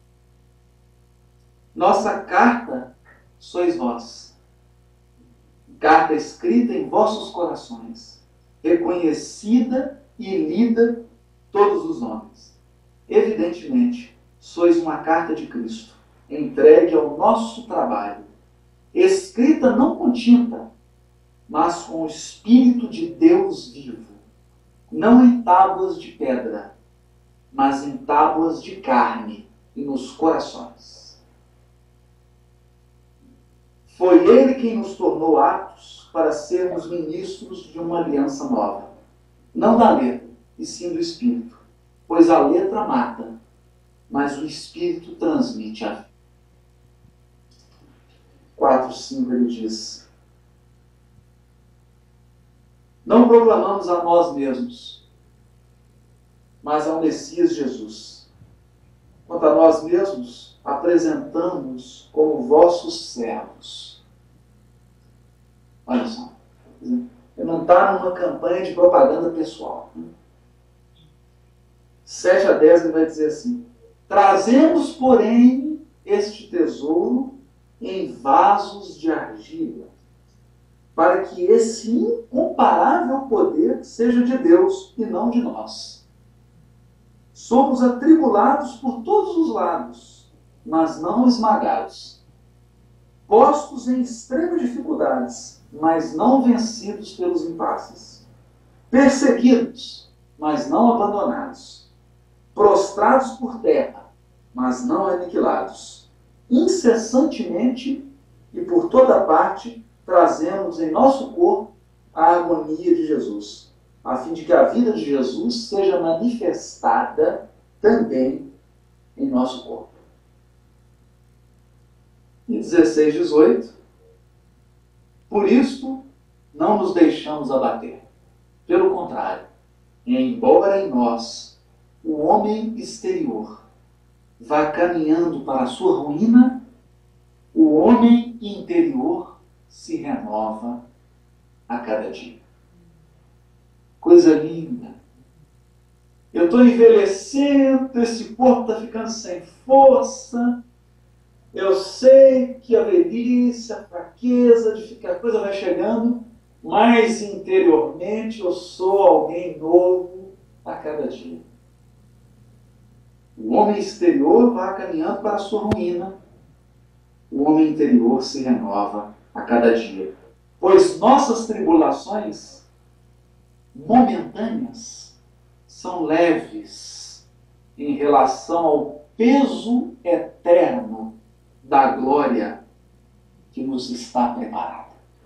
nossa carta sois vós, carta escrita em vossos corações, reconhecida e lida todos os homens. Evidentemente, sois uma carta de Cristo, entregue ao nosso trabalho, escrita não com tinta, mas com o Espírito de Deus vivo, não em tábuas de pedra, mas em tábuas de carne e nos corações. Foi Ele quem nos tornou aptos para sermos ministros de uma aliança nova, não da letra, e sim do Espírito, pois a letra mata, mas o Espírito transmite a vida. 4:5 ele diz: não proclamamos a nós mesmos, mas ao Messias Jesus. Quanto a nós mesmos, apresentamos como vossos servos. Olha só, ele não está numa campanha de propaganda pessoal. 7-10 ele vai dizer assim: trazemos, porém, este tesouro em vasos de argila, para que esse incomparável poder seja de Deus e não de nós. Somos atribulados por todos os lados, mas não esmagados. Postos em extremas dificuldades, mas não vencidos pelos impasses. Perseguidos, mas não abandonados. Prostrados por terra, mas não aniquilados. Incessantemente e por toda parte trazemos em nosso corpo a harmonia de Jesus, a fim de que a vida de Jesus seja manifestada também em nosso corpo. E 16-18: por isto não nos deixamos abater. Pelo contrário, embora em nós o homem exterior vá caminhando para a sua ruína, o homem interior se renova a cada dia. Coisa linda. Eu estou envelhecendo, esse corpo está ficando sem força. Eu sei que a velhice, a fraqueza, a coisa vai chegando, mas interiormente eu sou alguém novo a cada dia. O homem exterior vai caminhando para a sua ruína. O homem interior se renova a cada dia. Pois nossas tribulações momentâneas são leves em relação ao peso eterno da glória que nos está preparada.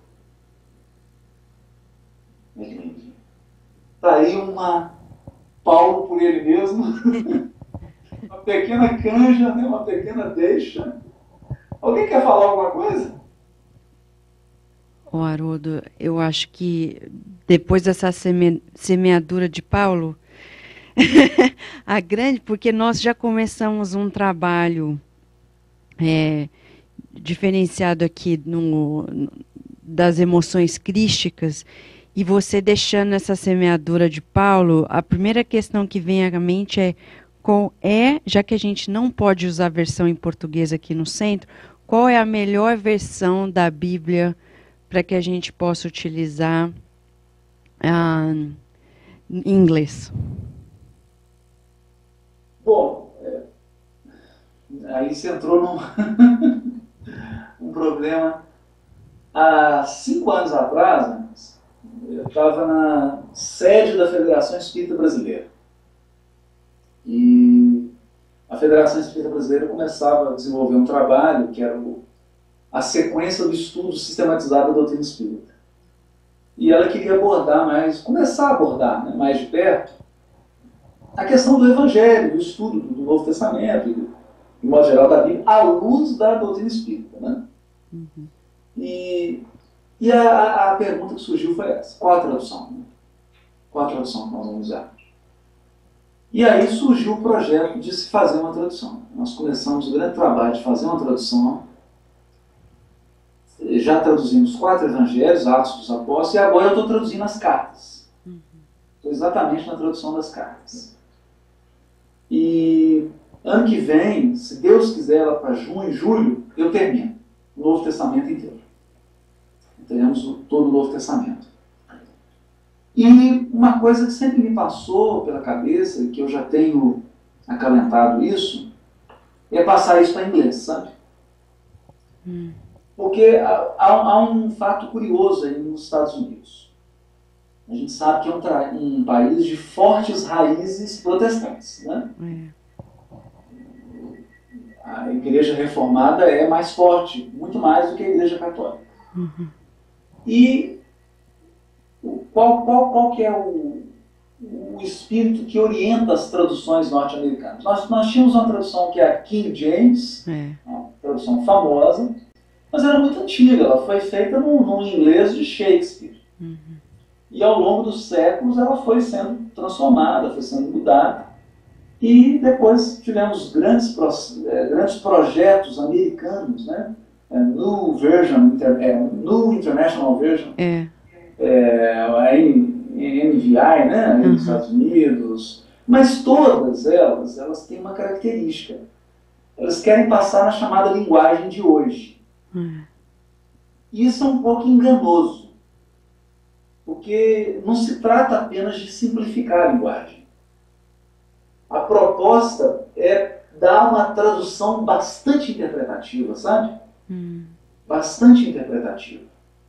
Está aí Paulo por ele mesmo, uma pequena canja, né? Uma pequena deixa. Alguém quer falar alguma coisa? Haroldo, eu acho que depois dessa semeadura de Paulo, porque nós já começamos um trabalho diferenciado aqui das emoções crísticas, e você deixando essa semeadura de Paulo, a primeira questão que vem à mente já que a gente não pode usar a versão em português aqui no centro, qual é a melhor versão da Bíblia para que a gente possa utilizar em inglês? Bom, aí você entrou num problema. Há 5 anos atrás, eu estava na sede da Federação Espírita Brasileira. E a Federação Espírita Brasileira começava a desenvolver um trabalho que era a sequência do estudo sistematizado da doutrina espírita. E ela queria começar a abordar, né, mais de perto a questão do Evangelho, do estudo do Novo Testamento, de modo geral da Bíblia, à luz da doutrina espírita. Né? Uhum. E a pergunta que surgiu foi essa: qual a tradução? Né? Qual a tradução que nós vamos usar? E aí surgiu o projeto de se fazer uma tradução. Nós começamos o grande trabalho de fazer uma tradução. Já traduzimos 4 evangelhos, Atos dos Apóstolos, e agora eu estou traduzindo as cartas. Estou exatamente na tradução das cartas. E ano que vem, se Deus quiser, lá para junho, julho, eu termino o Novo Testamento inteiro. Teremos todo o Novo Testamento. E uma coisa que sempre me passou pela cabeça, e que eu já tenho acalentado isso, é passar isso para inglês, sabe? Porque há um fato curioso aí nos Estados Unidos. A gente sabe que é um país de fortes raízes protestantes, né? A igreja reformada é mais forte, muito mais do que a igreja católica. Uhum. E qual que é o espírito que orienta as traduções norte-americanas? Nós tínhamos uma tradução que é a King James, uma tradução famosa, mas era muito antiga, ela foi feita no inglês de Shakespeare. Uhum. E ao longo dos séculos ela foi sendo transformada, foi sendo mudada. E depois tivemos grandes projetos americanos, né? New International Version, a NVI, né? Nos Estados Unidos. Mas todas elas têm uma característica. Elas querem passar na chamada linguagem de hoje. E isso é um pouco enganoso, porque não se trata apenas de simplificar a linguagem. A proposta é dar uma tradução bastante interpretativa, sabe? Bastante interpretativa.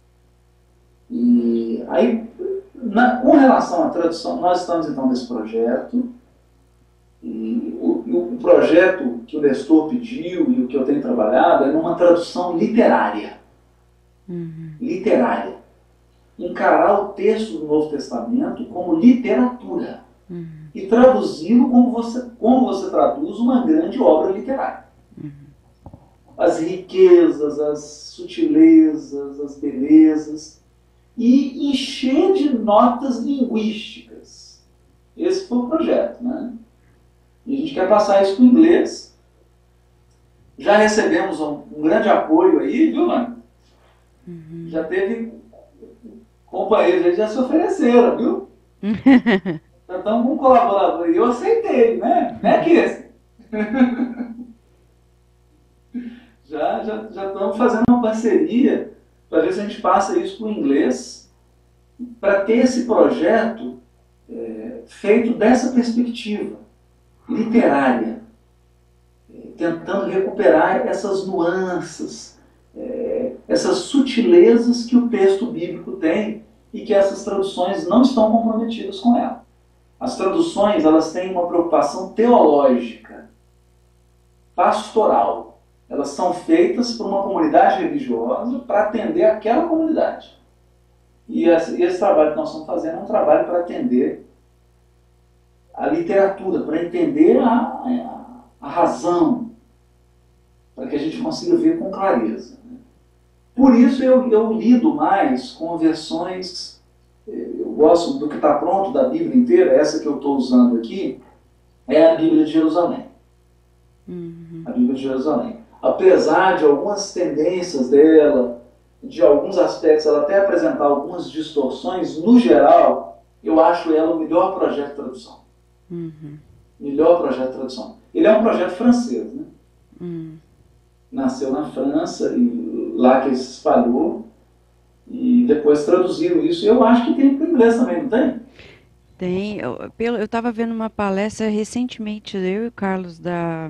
E aí, com relação à tradução, nós estamos então nesse projeto. E o projeto que o Nestor pediu e o que eu tenho trabalhado é numa tradução literária. Literária. Encarar o texto do Novo Testamento como literatura. E traduzi-lo como você traduz uma grande obra literária. As riquezas, as sutilezas, as belezas. E encher de notas linguísticas. Esse foi o projeto, né? E a gente quer passar isso para o inglês. Já recebemos um grande apoio aí, viu, mano? Já teve companheiros aí que já se ofereceram, viu? Já estão estamos com um colaborador e eu aceitei, né? Não é que esse. Já estamos fazendo uma parceria para ver se a gente passa isso para o inglês, para ter esse projeto feito dessa perspectiva literária, tentando recuperar essas nuances, essas sutilezas que o texto bíblico tem e que essas traduções não estão comprometidas com ela. As traduções, elas têm uma preocupação teológica, pastoral. Elas são feitas por uma comunidade religiosa para atender aquela comunidade. E esse trabalho que nós estamos fazendo é um trabalho para atender a literatura, para entender a razão, para que a gente consiga ver com clareza. Por isso eu lido mais com versões, eu gosto do que está pronto da Bíblia inteira, essa que eu estou usando aqui, é a Bíblia de Jerusalém. A Bíblia de Jerusalém. Apesar de algumas tendências dela, de alguns aspectos, ela até apresentar algumas distorções, no geral, eu acho ela o melhor projeto de tradução. Melhor projeto de tradução. Ele é um projeto francês, né? Nasceu na França, e lá que ele se espalhou, e depois traduziram isso. Eu acho que tem para o inglês também, não tem? Tem. Eu estava vendo uma palestra recentemente, eu e o Carlos,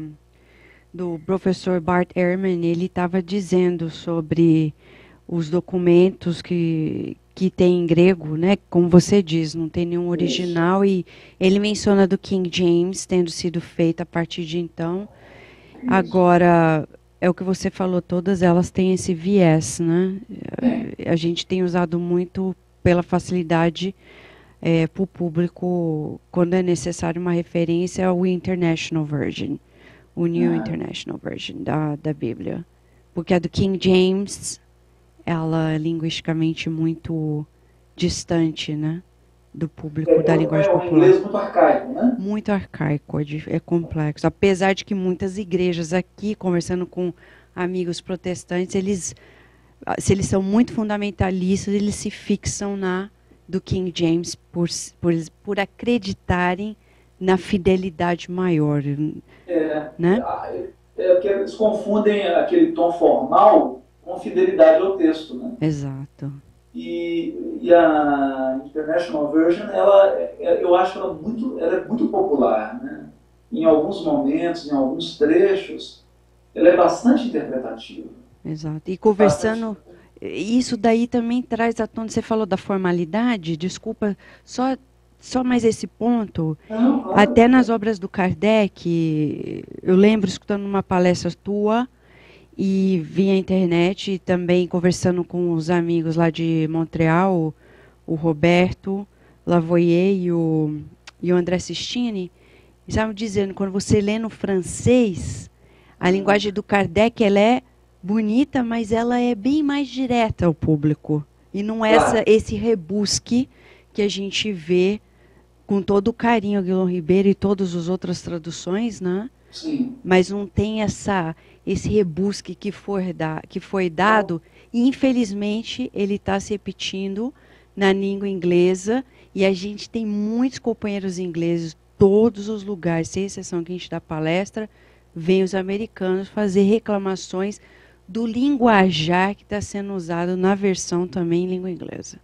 do professor Bart Ehrman. Ele estava dizendo sobre os documentos que tem em grego, né? Como você diz, não tem nenhum original. Isso. E ele menciona do King James tendo sido feito a partir de então. Isso. Agora, é o que você falou, todas elas têm esse viés, né? A gente tem usado muito pela facilidade para o público, quando é necessário uma referência ao International Version, o New International Version da Bíblia. Porque a do King James, ela é linguisticamente muito distante, né, do público da linguagem popular. É um inglês muito arcaico, né? Muito arcaico, é complexo. Apesar de que muitas igrejas aqui, conversando com amigos protestantes, se eles são muito fundamentalistas, eles se fixam do King James por acreditarem na fidelidade maior. Né? Porque eles confundem aquele tom formal com fidelidade ao texto, né? Exato. E a International Version, eu acho ela é muito popular, né? Em alguns momentos, em alguns trechos, ela é bastante interpretativa. Exato. E conversando, isso daí também traz à tona, você falou da formalidade, desculpa, só mais esse ponto. Não, claro. Até nas obras do Kardec, eu lembro escutando uma palestra tua, e via internet, e também conversando com os amigos lá de Montreal, o Roberto Lavoyer e o André Sistini, estavam dizendo, quando você lê no francês, a linguagem do Kardec, ela é bonita, mas ela é bem mais direta ao público. E não é esse rebusque que a gente vê com todo o carinho, Guilherme Ribeiro e todas as outras traduções, né? Sim. Mas não tem esse rebusque que foi dado, e infelizmente ele está se repetindo na língua inglesa, e a gente tem muitos companheiros ingleses, todos os lugares, sem exceção que a gente dá palestra, vem os americanos fazer reclamações do linguajar que está sendo usado na versão também em língua inglesa.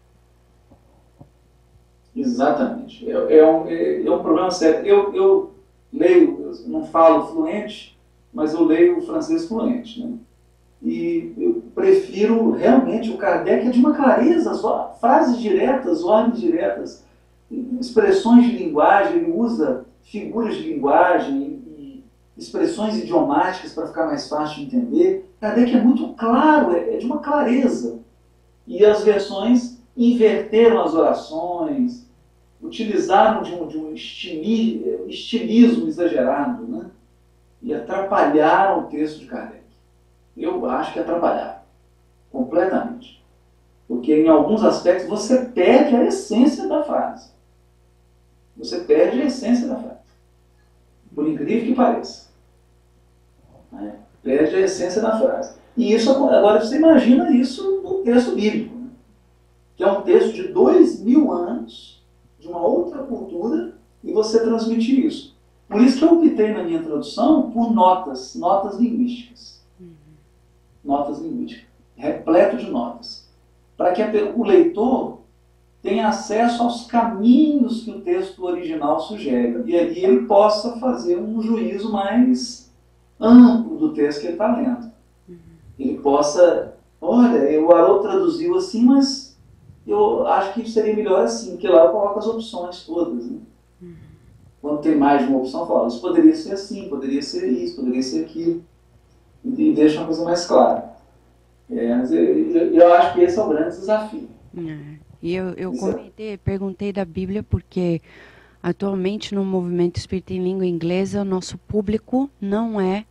Exatamente. É um problema sério. Eu leio, eu não falo fluente, mas eu leio o francês fluente, né? E eu prefiro realmente o Kardec, é de uma clareza, frases diretas, ordens diretas, expressões de linguagem, ele usa figuras de linguagem e expressões idiomáticas para ficar mais fácil de entender. Kardec é muito claro, é de uma clareza. E as versões inverteram as orações, utilizaram de um estilismo exagerado, né? E atrapalharam o texto de Kardec. Eu acho que atrapalharam completamente. Porque em alguns aspectos você perde a essência da frase. Você perde a essência da frase. Por incrível que pareça. Né? Perde a essência da frase. E isso, agora você imagina isso no texto bíblico, né? Que é um texto de 2000 anos, de uma outra cultura, e você transmitir isso. Por isso que eu optei na minha introdução por notas linguísticas. Notas linguísticas, repleto de notas. Para que o leitor tenha acesso aos caminhos que o texto original sugere. E ali ele possa fazer um juízo mais amplo do texto que ele está lendo. Ele possa, olha, o Haroldo traduziu assim, mas eu acho que seria melhor assim, porque lá eu coloco as opções todas. Né? Quando tem mais de uma opção, eu falo, isso poderia ser assim, poderia ser isso, poderia ser aquilo. E deixa uma coisa mais clara. Mas eu acho que esse é o grande desafio. E eu perguntei da Bíblia porque atualmente no movimento espírita em língua inglesa, o nosso público não é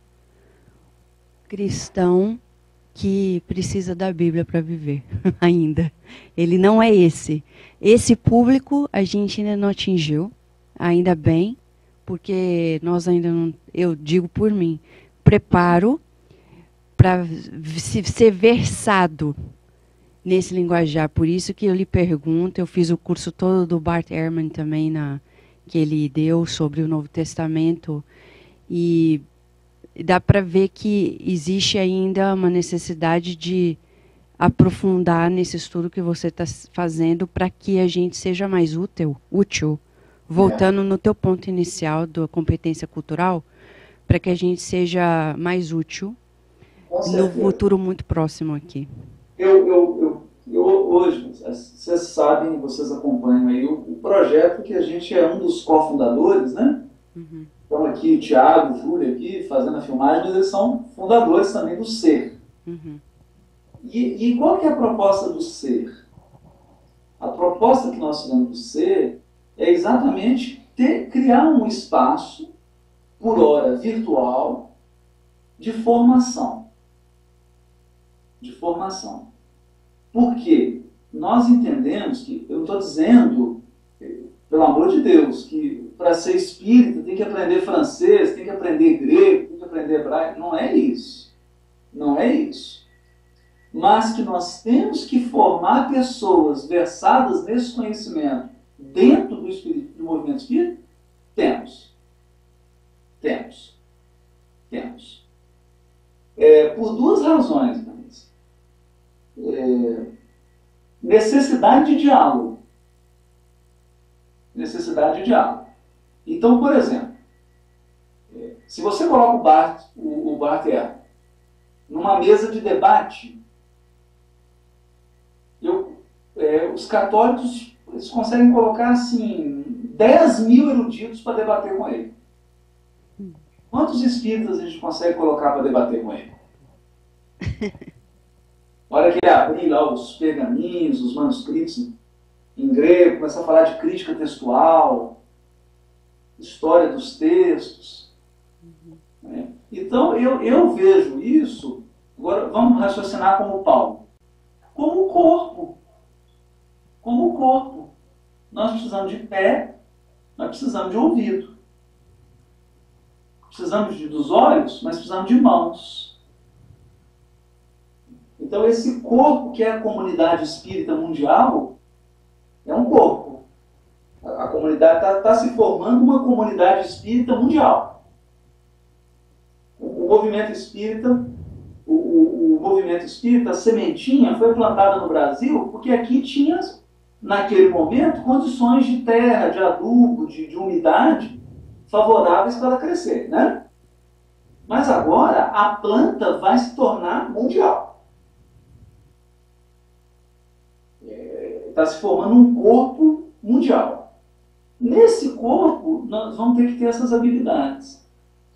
cristão que precisa da Bíblia para viver ainda. Ele não é esse. Esse público a gente ainda não atingiu, ainda bem, porque nós ainda não, eu digo por mim, preparo para ser versado nesse linguajar. Por isso que eu lhe pergunto, eu fiz o curso todo do Bart Ehrman também, que ele deu sobre o Novo Testamento, e dá para ver que existe ainda uma necessidade de aprofundar nesse estudo que você está fazendo para que a gente seja mais útil. Voltando no teu ponto inicial da competência cultural, para que a gente seja mais útil no futuro muito próximo aqui. Eu hoje, vocês sabem, vocês acompanham aí o projeto que a gente é um dos cofundadores, né? Uhum. Então aqui o Thiago, o Júlio aqui fazendo a filmagem, mas eles são fundadores também do SER. Uhum. E qual que é a proposta do SER? A proposta que nós fizemos do SER é exatamente criar um espaço, por hora virtual, de formação. Por quê? Nós entendemos que, eu não estou dizendo, pelo amor de Deus, que para ser espírita tem que aprender francês, tem que aprender grego, tem que aprender hebraico. Não é isso. Não é isso. Mas que nós temos que formar pessoas versadas nesse conhecimento dentro do movimento espírita? Temos. Por duas razões, Vanessa. Necessidade de diálogo. Então, por exemplo, se você coloca o Bart Ehrman numa mesa de debate, os católicos eles conseguem colocar assim 10 mil eruditos para debater com ele. Quantos espíritas a gente consegue colocar para debater com ele? Na hora que ele abrir lá os pergaminhos, os manuscritos em grego, começar a falar de crítica textual, história dos textos. Né? Então, eu vejo isso, agora vamos raciocinar como Paulo, como corpo. Nós precisamos de pé, nós precisamos de ouvido. Precisamos dos olhos, mas precisamos de mãos. Então, esse corpo que é a comunidade espírita mundial é um corpo. A comunidade está se formando uma comunidade espírita mundial. O movimento espírita, a sementinha, foi plantada no Brasil porque aqui tinha, naquele momento, condições de terra, de adubo, de umidade favoráveis para ela crescer, né? Mas agora a planta vai se tornar mundial. Está se formando um corpo mundial. Nesse corpo, nós vamos ter que ter essas habilidades.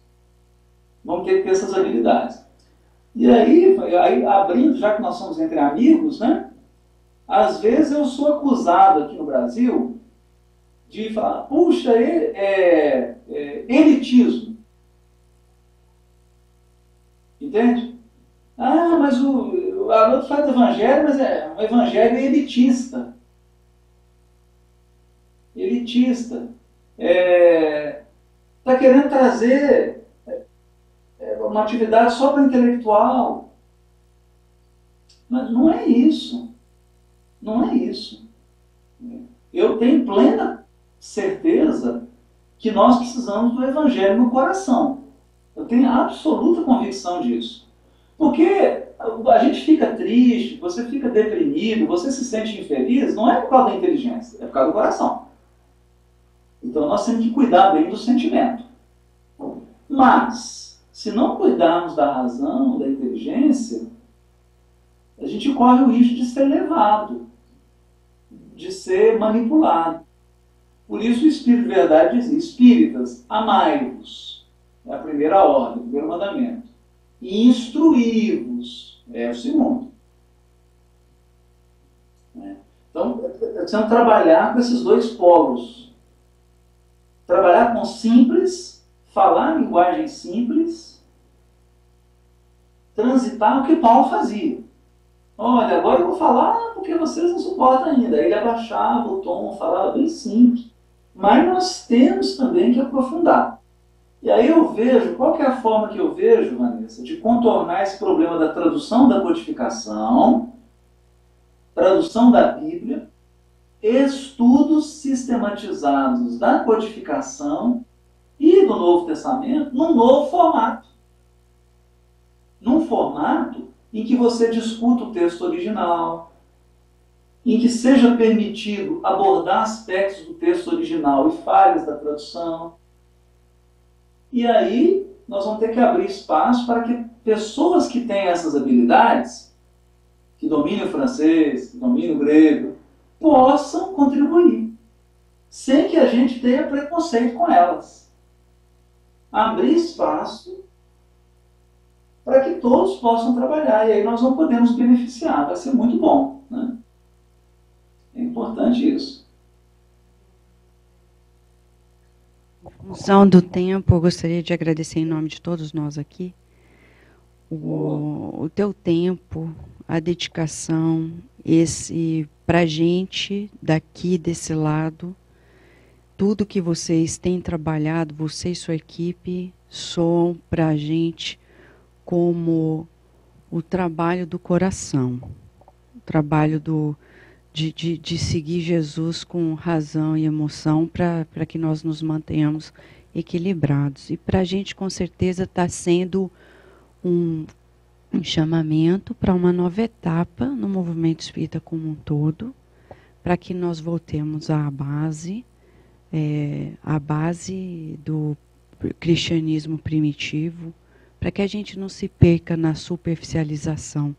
E aí, abrindo, já que nós somos entre amigos, né? Às vezes eu sou acusado aqui no Brasil de falar, puxa, elitismo. Entende? Ah, mas o Haroldo fala do evangelho, mas um evangelho elitista. Está querendo trazer uma atividade só para intelectual. Mas não é isso. Eu tenho plena certeza que nós precisamos do Evangelho no coração. Eu tenho absoluta convicção disso. Porque a gente fica triste, você fica deprimido, você se sente infeliz, não é por causa da inteligência, é por causa do coração. Então nós temos que cuidar bem do sentimento. Mas, se não cuidarmos da razão, da inteligência, a gente corre o risco de ser levado, de ser manipulado. Por isso o Espírito de Verdade diz: espíritas, amai-vos. É a primeira ordem, o primeiro mandamento. E instruí-vos. É o segundo. Então, precisamos trabalhar com esses dois polos. Trabalhar com simples, falar linguagem simples, transitar o que Paulo fazia. Olha, agora eu vou falar porque vocês não suportam ainda. Aí ele abaixava o tom, falava bem simples. Mas nós temos também que aprofundar. E aí eu vejo, qual que é a forma que eu vejo, Vanessa, de contornar esse problema da tradução da codificação, tradução da Bíblia, estudos sistematizados da codificação e do Novo Testamento num novo formato. Num formato em que você discuta o texto original, em que seja permitido abordar aspectos do texto original e falhas da tradução. E aí nós vamos ter que abrir espaço para que pessoas que têm essas habilidades, que dominem o francês, que dominem o grego, possam contribuir, sem que a gente tenha preconceito com elas. Abrir espaço para que todos possam trabalhar, e aí nós vamos poder nos beneficiar, vai ser muito bom, né? É importante isso. Em função do tempo, eu gostaria de agradecer em nome de todos nós aqui o teu tempo, a dedicação, para a gente daqui desse lado, tudo que vocês têm trabalhado, você e sua equipe, soam para a gente como o trabalho do coração, o trabalho de seguir Jesus com razão e emoção para que nós nos mantenhamos equilibrados. E para a gente, com certeza, está sendo um chamamento para uma nova etapa no movimento espírita como um todo, para que nós voltemos à base do cristianismo primitivo, para que a gente não se perca na superficialização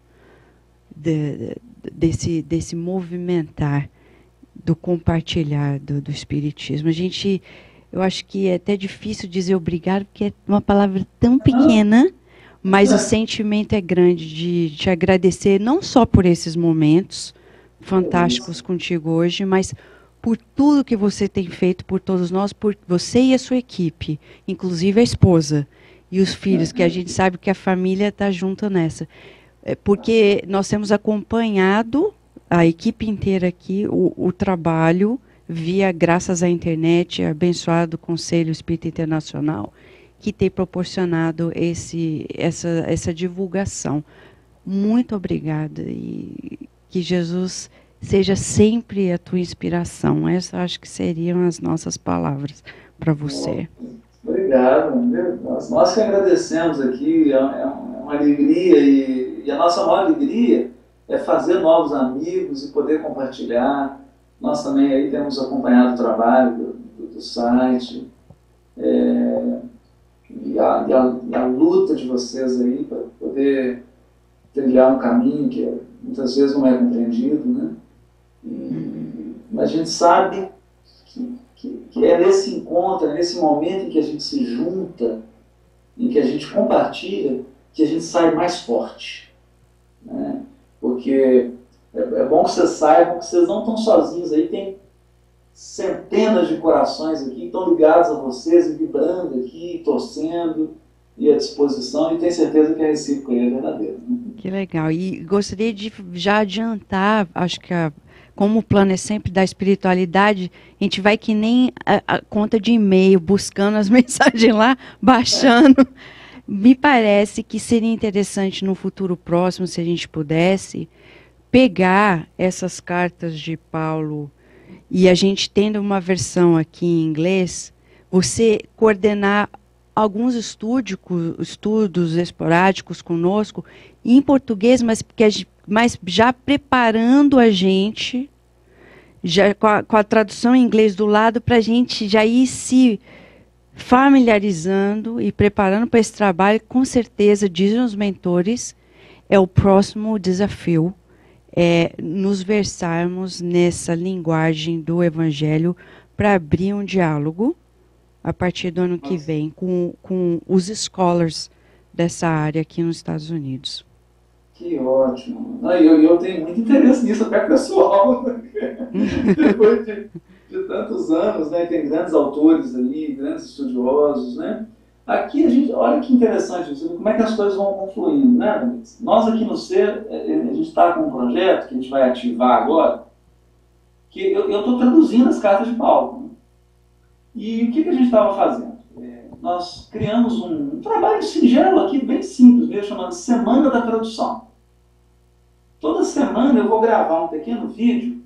desse movimentar, do compartilhar do Espiritismo. Eu acho que é até difícil dizer obrigado, porque é uma palavra tão pequena, mas o sentimento é grande de te agradecer, não só por esses momentos fantásticos contigo hoje, mas por tudo que você tem feito por todos nós, por você e a sua equipe, inclusive a esposa e os filhos, que a gente sabe que a família está junto nessa. Porque nós temos acompanhado, a equipe inteira aqui, o trabalho, graças à internet, abençoado Conselho Espírita Internacional, que tem proporcionado essa divulgação. Muito obrigada, e que Jesus seja sempre a tua inspiração. Essas acho que seriam as nossas palavras para você. Obrigado. Nós que agradecemos aqui, é uma alegria, e a nossa maior alegria é fazer novos amigos e poder compartilhar. Nós também aí temos acompanhado o trabalho do site, e a luta de vocês aí para poder trilhar um caminho que muitas vezes não é compreendido, né? Mas a gente sabe que é nesse encontro, é nesse momento em que a gente se junta, em que a gente compartilha, que a gente sai mais forte, né? Porque é bom que vocês saibam que vocês não estão sozinhos aí, tem centenas de corações aqui que estão ligados a vocês, vibrando aqui, torcendo e à disposição, e tenho certeza que a recíproca é verdadeira, né? Que legal. E gostaria de já adiantar, acho que como o plano é sempre da espiritualidade, a gente vai que nem a conta de e-mail, buscando as mensagens lá, baixando. Me parece que seria interessante no futuro próximo, se a gente pudesse, pegar essas cartas de Paulo, e a gente tendo uma versão aqui em inglês, você coordenar alguns estudos esporádicos conosco em português, mas já preparando a gente, já com a tradução em inglês do lado, para a gente já ir se familiarizando e preparando para esse trabalho. Com certeza, dizem os mentores, é o próximo desafio, nos versarmos nessa linguagem do Evangelho para abrir um diálogo a partir do ano que vem com os scholars dessa área aqui nos Estados Unidos. Que ótimo. Eu tenho muito interesse nisso, até pessoal. Depois de tantos anos, né, tem grandes autores ali, grandes estudiosos, né? Aqui a gente, olha que interessante, como é que as coisas vão confluindo, né? Nós aqui no Ser, a gente está com um projeto que a gente vai ativar agora, que eu estou traduzindo as cartas de Paulo. Né? E o que a gente estava fazendo? Nós criamos um trabalho singelo aqui, bem simples, mesmo, chamado Semana da Tradução. Toda semana eu vou gravar um pequeno vídeo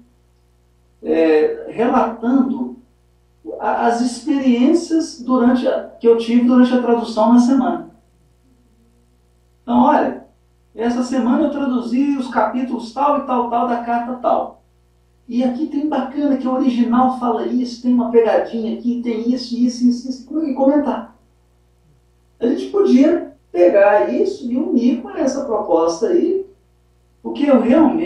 relatando as experiências que eu tive durante a tradução na semana. Então, olha, essa semana eu traduzi os capítulos tal e tal, tal da carta tal. E aqui tem bacana que o original fala isso, tem uma pegadinha aqui, tem isso, e comentar. A gente podia pegar isso e unir com essa proposta aí, porque eu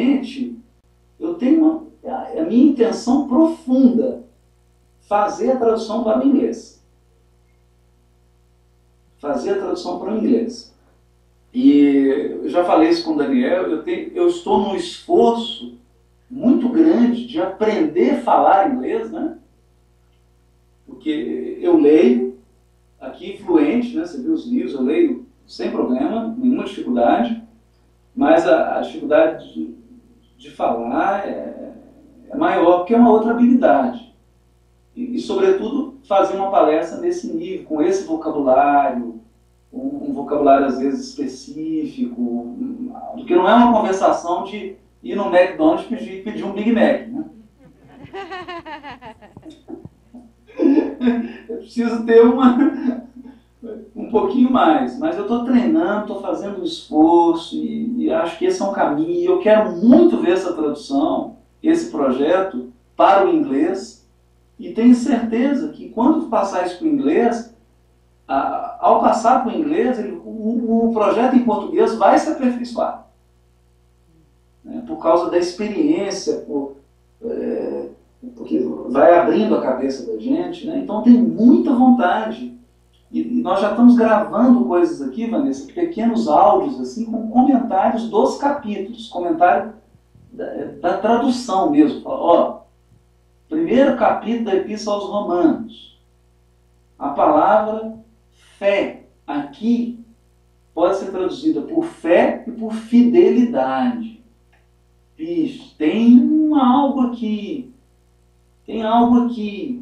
tenho a minha intenção profunda, fazer a tradução para o inglês. Fazer a tradução para o inglês. E eu já falei isso com o Daniel, eu estou num esforço muito grande de aprender a falar inglês, né? Porque eu leio aqui fluente, né? Você viu os livros, eu leio sem problema, nenhuma dificuldade, mas a dificuldade de falar é maior, porque é uma outra habilidade. E, sobretudo, fazer uma palestra nesse nível, com esse vocabulário, um vocabulário às vezes específico, porque não é uma conversação de ir no McDonald's e pedir um Big Mac, né? Eu preciso ter um pouquinho mais, mas eu estou treinando, estou fazendo um esforço e acho que esse é um caminho. Eu quero muito ver essa tradução, esse projeto para o inglês, e tenho certeza que quando passar isso para o inglês, ao passar para o inglês, o projeto em português vai se aperfeiçoar, né, por causa da experiência, porque vai abrindo a cabeça da gente, né? Então tem muita vontade. E nós já estamos gravando coisas aqui, Vanessa, pequenos áudios assim, com comentários dos capítulos, comentário da tradução mesmo. Ó, primeiro capítulo da Epístola aos Romanos. A palavra fé aqui pode ser traduzida por fé e por fidelidade. Bicho, tem algo aqui. Tem algo aqui.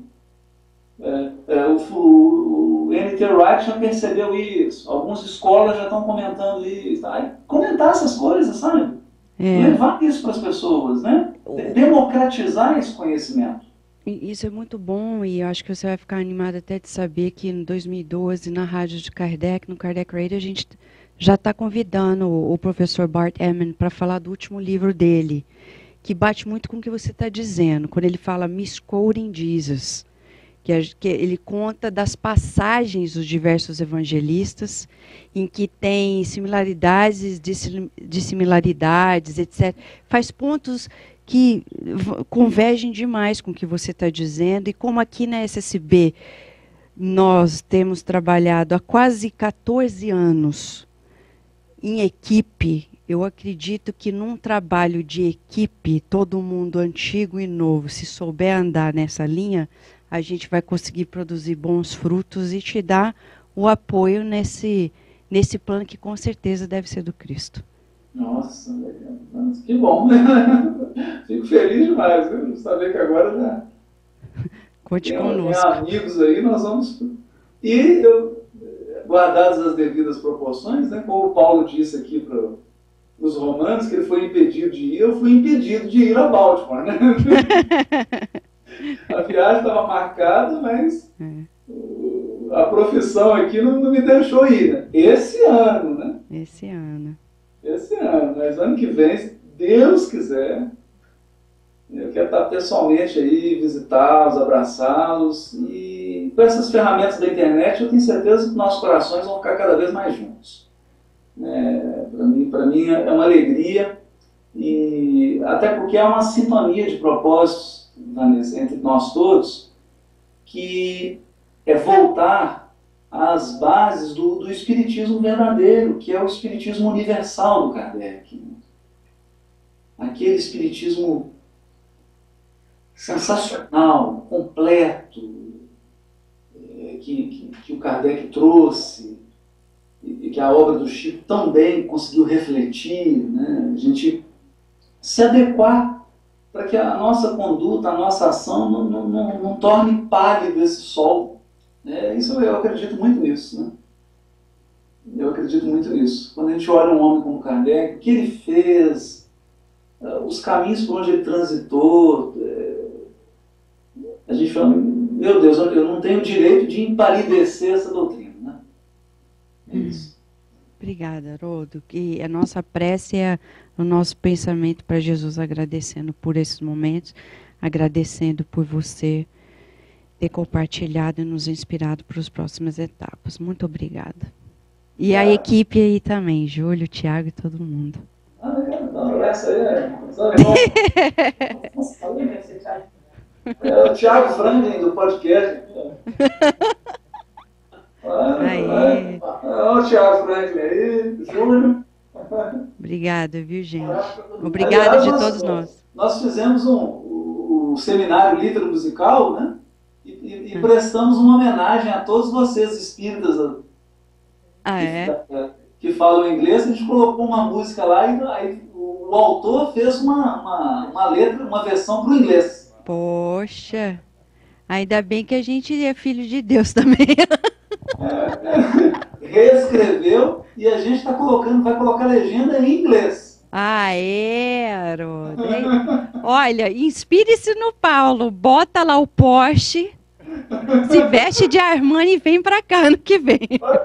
O N.T. Wright já percebeu isso. Algumas escolas já estão comentando isso. Aí, comentar essas coisas, sabe? Levar isso para as pessoas, né? Democratizar esse conhecimento. Isso é muito bom, e eu acho que você vai ficar animado até de saber que em 2012, na rádio de Kardec, no Kardec Radio, a gente já está convidando o professor Bart Ehrman para falar do último livro dele, que bate muito com o que você está dizendo, quando ele fala Misquoting Jesus, que ele conta das passagens dos diversos evangelistas, em que tem similaridades, dissimilaridades, etc. Faz pontos que convergem demais com o que você está dizendo, e como aqui na SSB nós temos trabalhado há quase 14 anos em equipe, eu acredito que num trabalho de equipe, todo mundo antigo e novo, se souber andar nessa linha, a gente vai conseguir produzir bons frutos e te dar o apoio nesse plano que com certeza deve ser do Cristo. Nossa, que bom. Fico feliz demais, viu? Saber que agora já Conte conosco. Tem amigos aí, nós vamos... E guardadas as devidas proporções, né? Como o Paulo disse aqui para os romanos, que ele foi impedido de ir, eu fui impedido de ir a Baltimore, né? A viagem estava marcada, mas a profissão aqui não me deixou ir, né? Esse ano, né? Esse ano. Esse ano, mas ano que vem, se Deus quiser, eu quero estar pessoalmente aí, visitá-los, abraçá-los, e com essas ferramentas da internet eu tenho certeza que nossos corações vão ficar cada vez mais juntos. Para mim é uma alegria, e até porque é uma sintonia de propósitos, Vanessa, entre nós todos, que é voltar às bases do espiritismo verdadeiro, que é o espiritismo universal do Kardec. Aquele espiritismo sensacional, completo, que o Kardec trouxe, e que a obra do Chico tão bem conseguiu refletir, né? A gente se adequar para que a nossa conduta, a nossa ação não torne pálido esse sol. Isso eu acredito muito nisso, né? Eu acredito muito nisso. Quando a gente olha um homem como Kardec, o que ele fez, os caminhos por onde ele transitou, a gente fala, meu Deus, eu não tenho o direito de empalidecer essa doutrina, né? É isso. Obrigada, Haroldo. E a nossa prece é o nosso pensamento para Jesus, agradecendo por esses momentos, agradecendo por você ter compartilhado e nos inspirado para as próximas etapas. Muito obrigada. E a equipe aí também, Júlio, Tiago e todo mundo. Essa aí é o Thiago Franklin do podcast. Olha o Thiago Franklin aí, Júlio. Obrigada, viu, gente? Obrigada de todos nós. Nós fizemos o seminário Líder Musical, né? E prestamos uma homenagem a todos vocês espíritas que falam inglês. A gente colocou uma música lá e aí o autor fez uma letra, uma versão para o inglês. Poxa, ainda bem que a gente é filho de Deus também. Reescreveu e a gente vai colocar legenda em inglês. Haroldo. Olha, inspire-se no Paulo, bota lá o Porsche, se veste de Armani e vem pra cá ano que vem.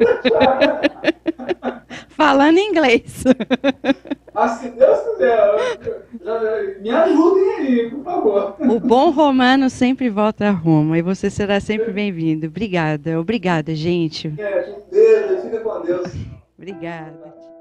Falando inglês. Mas se Deus quiser, me ajudem aí, por favor. O bom romano sempre volta a Roma e você será sempre bem-vindo. Obrigada, gente. Um beijo, fica com Deus. Obrigada.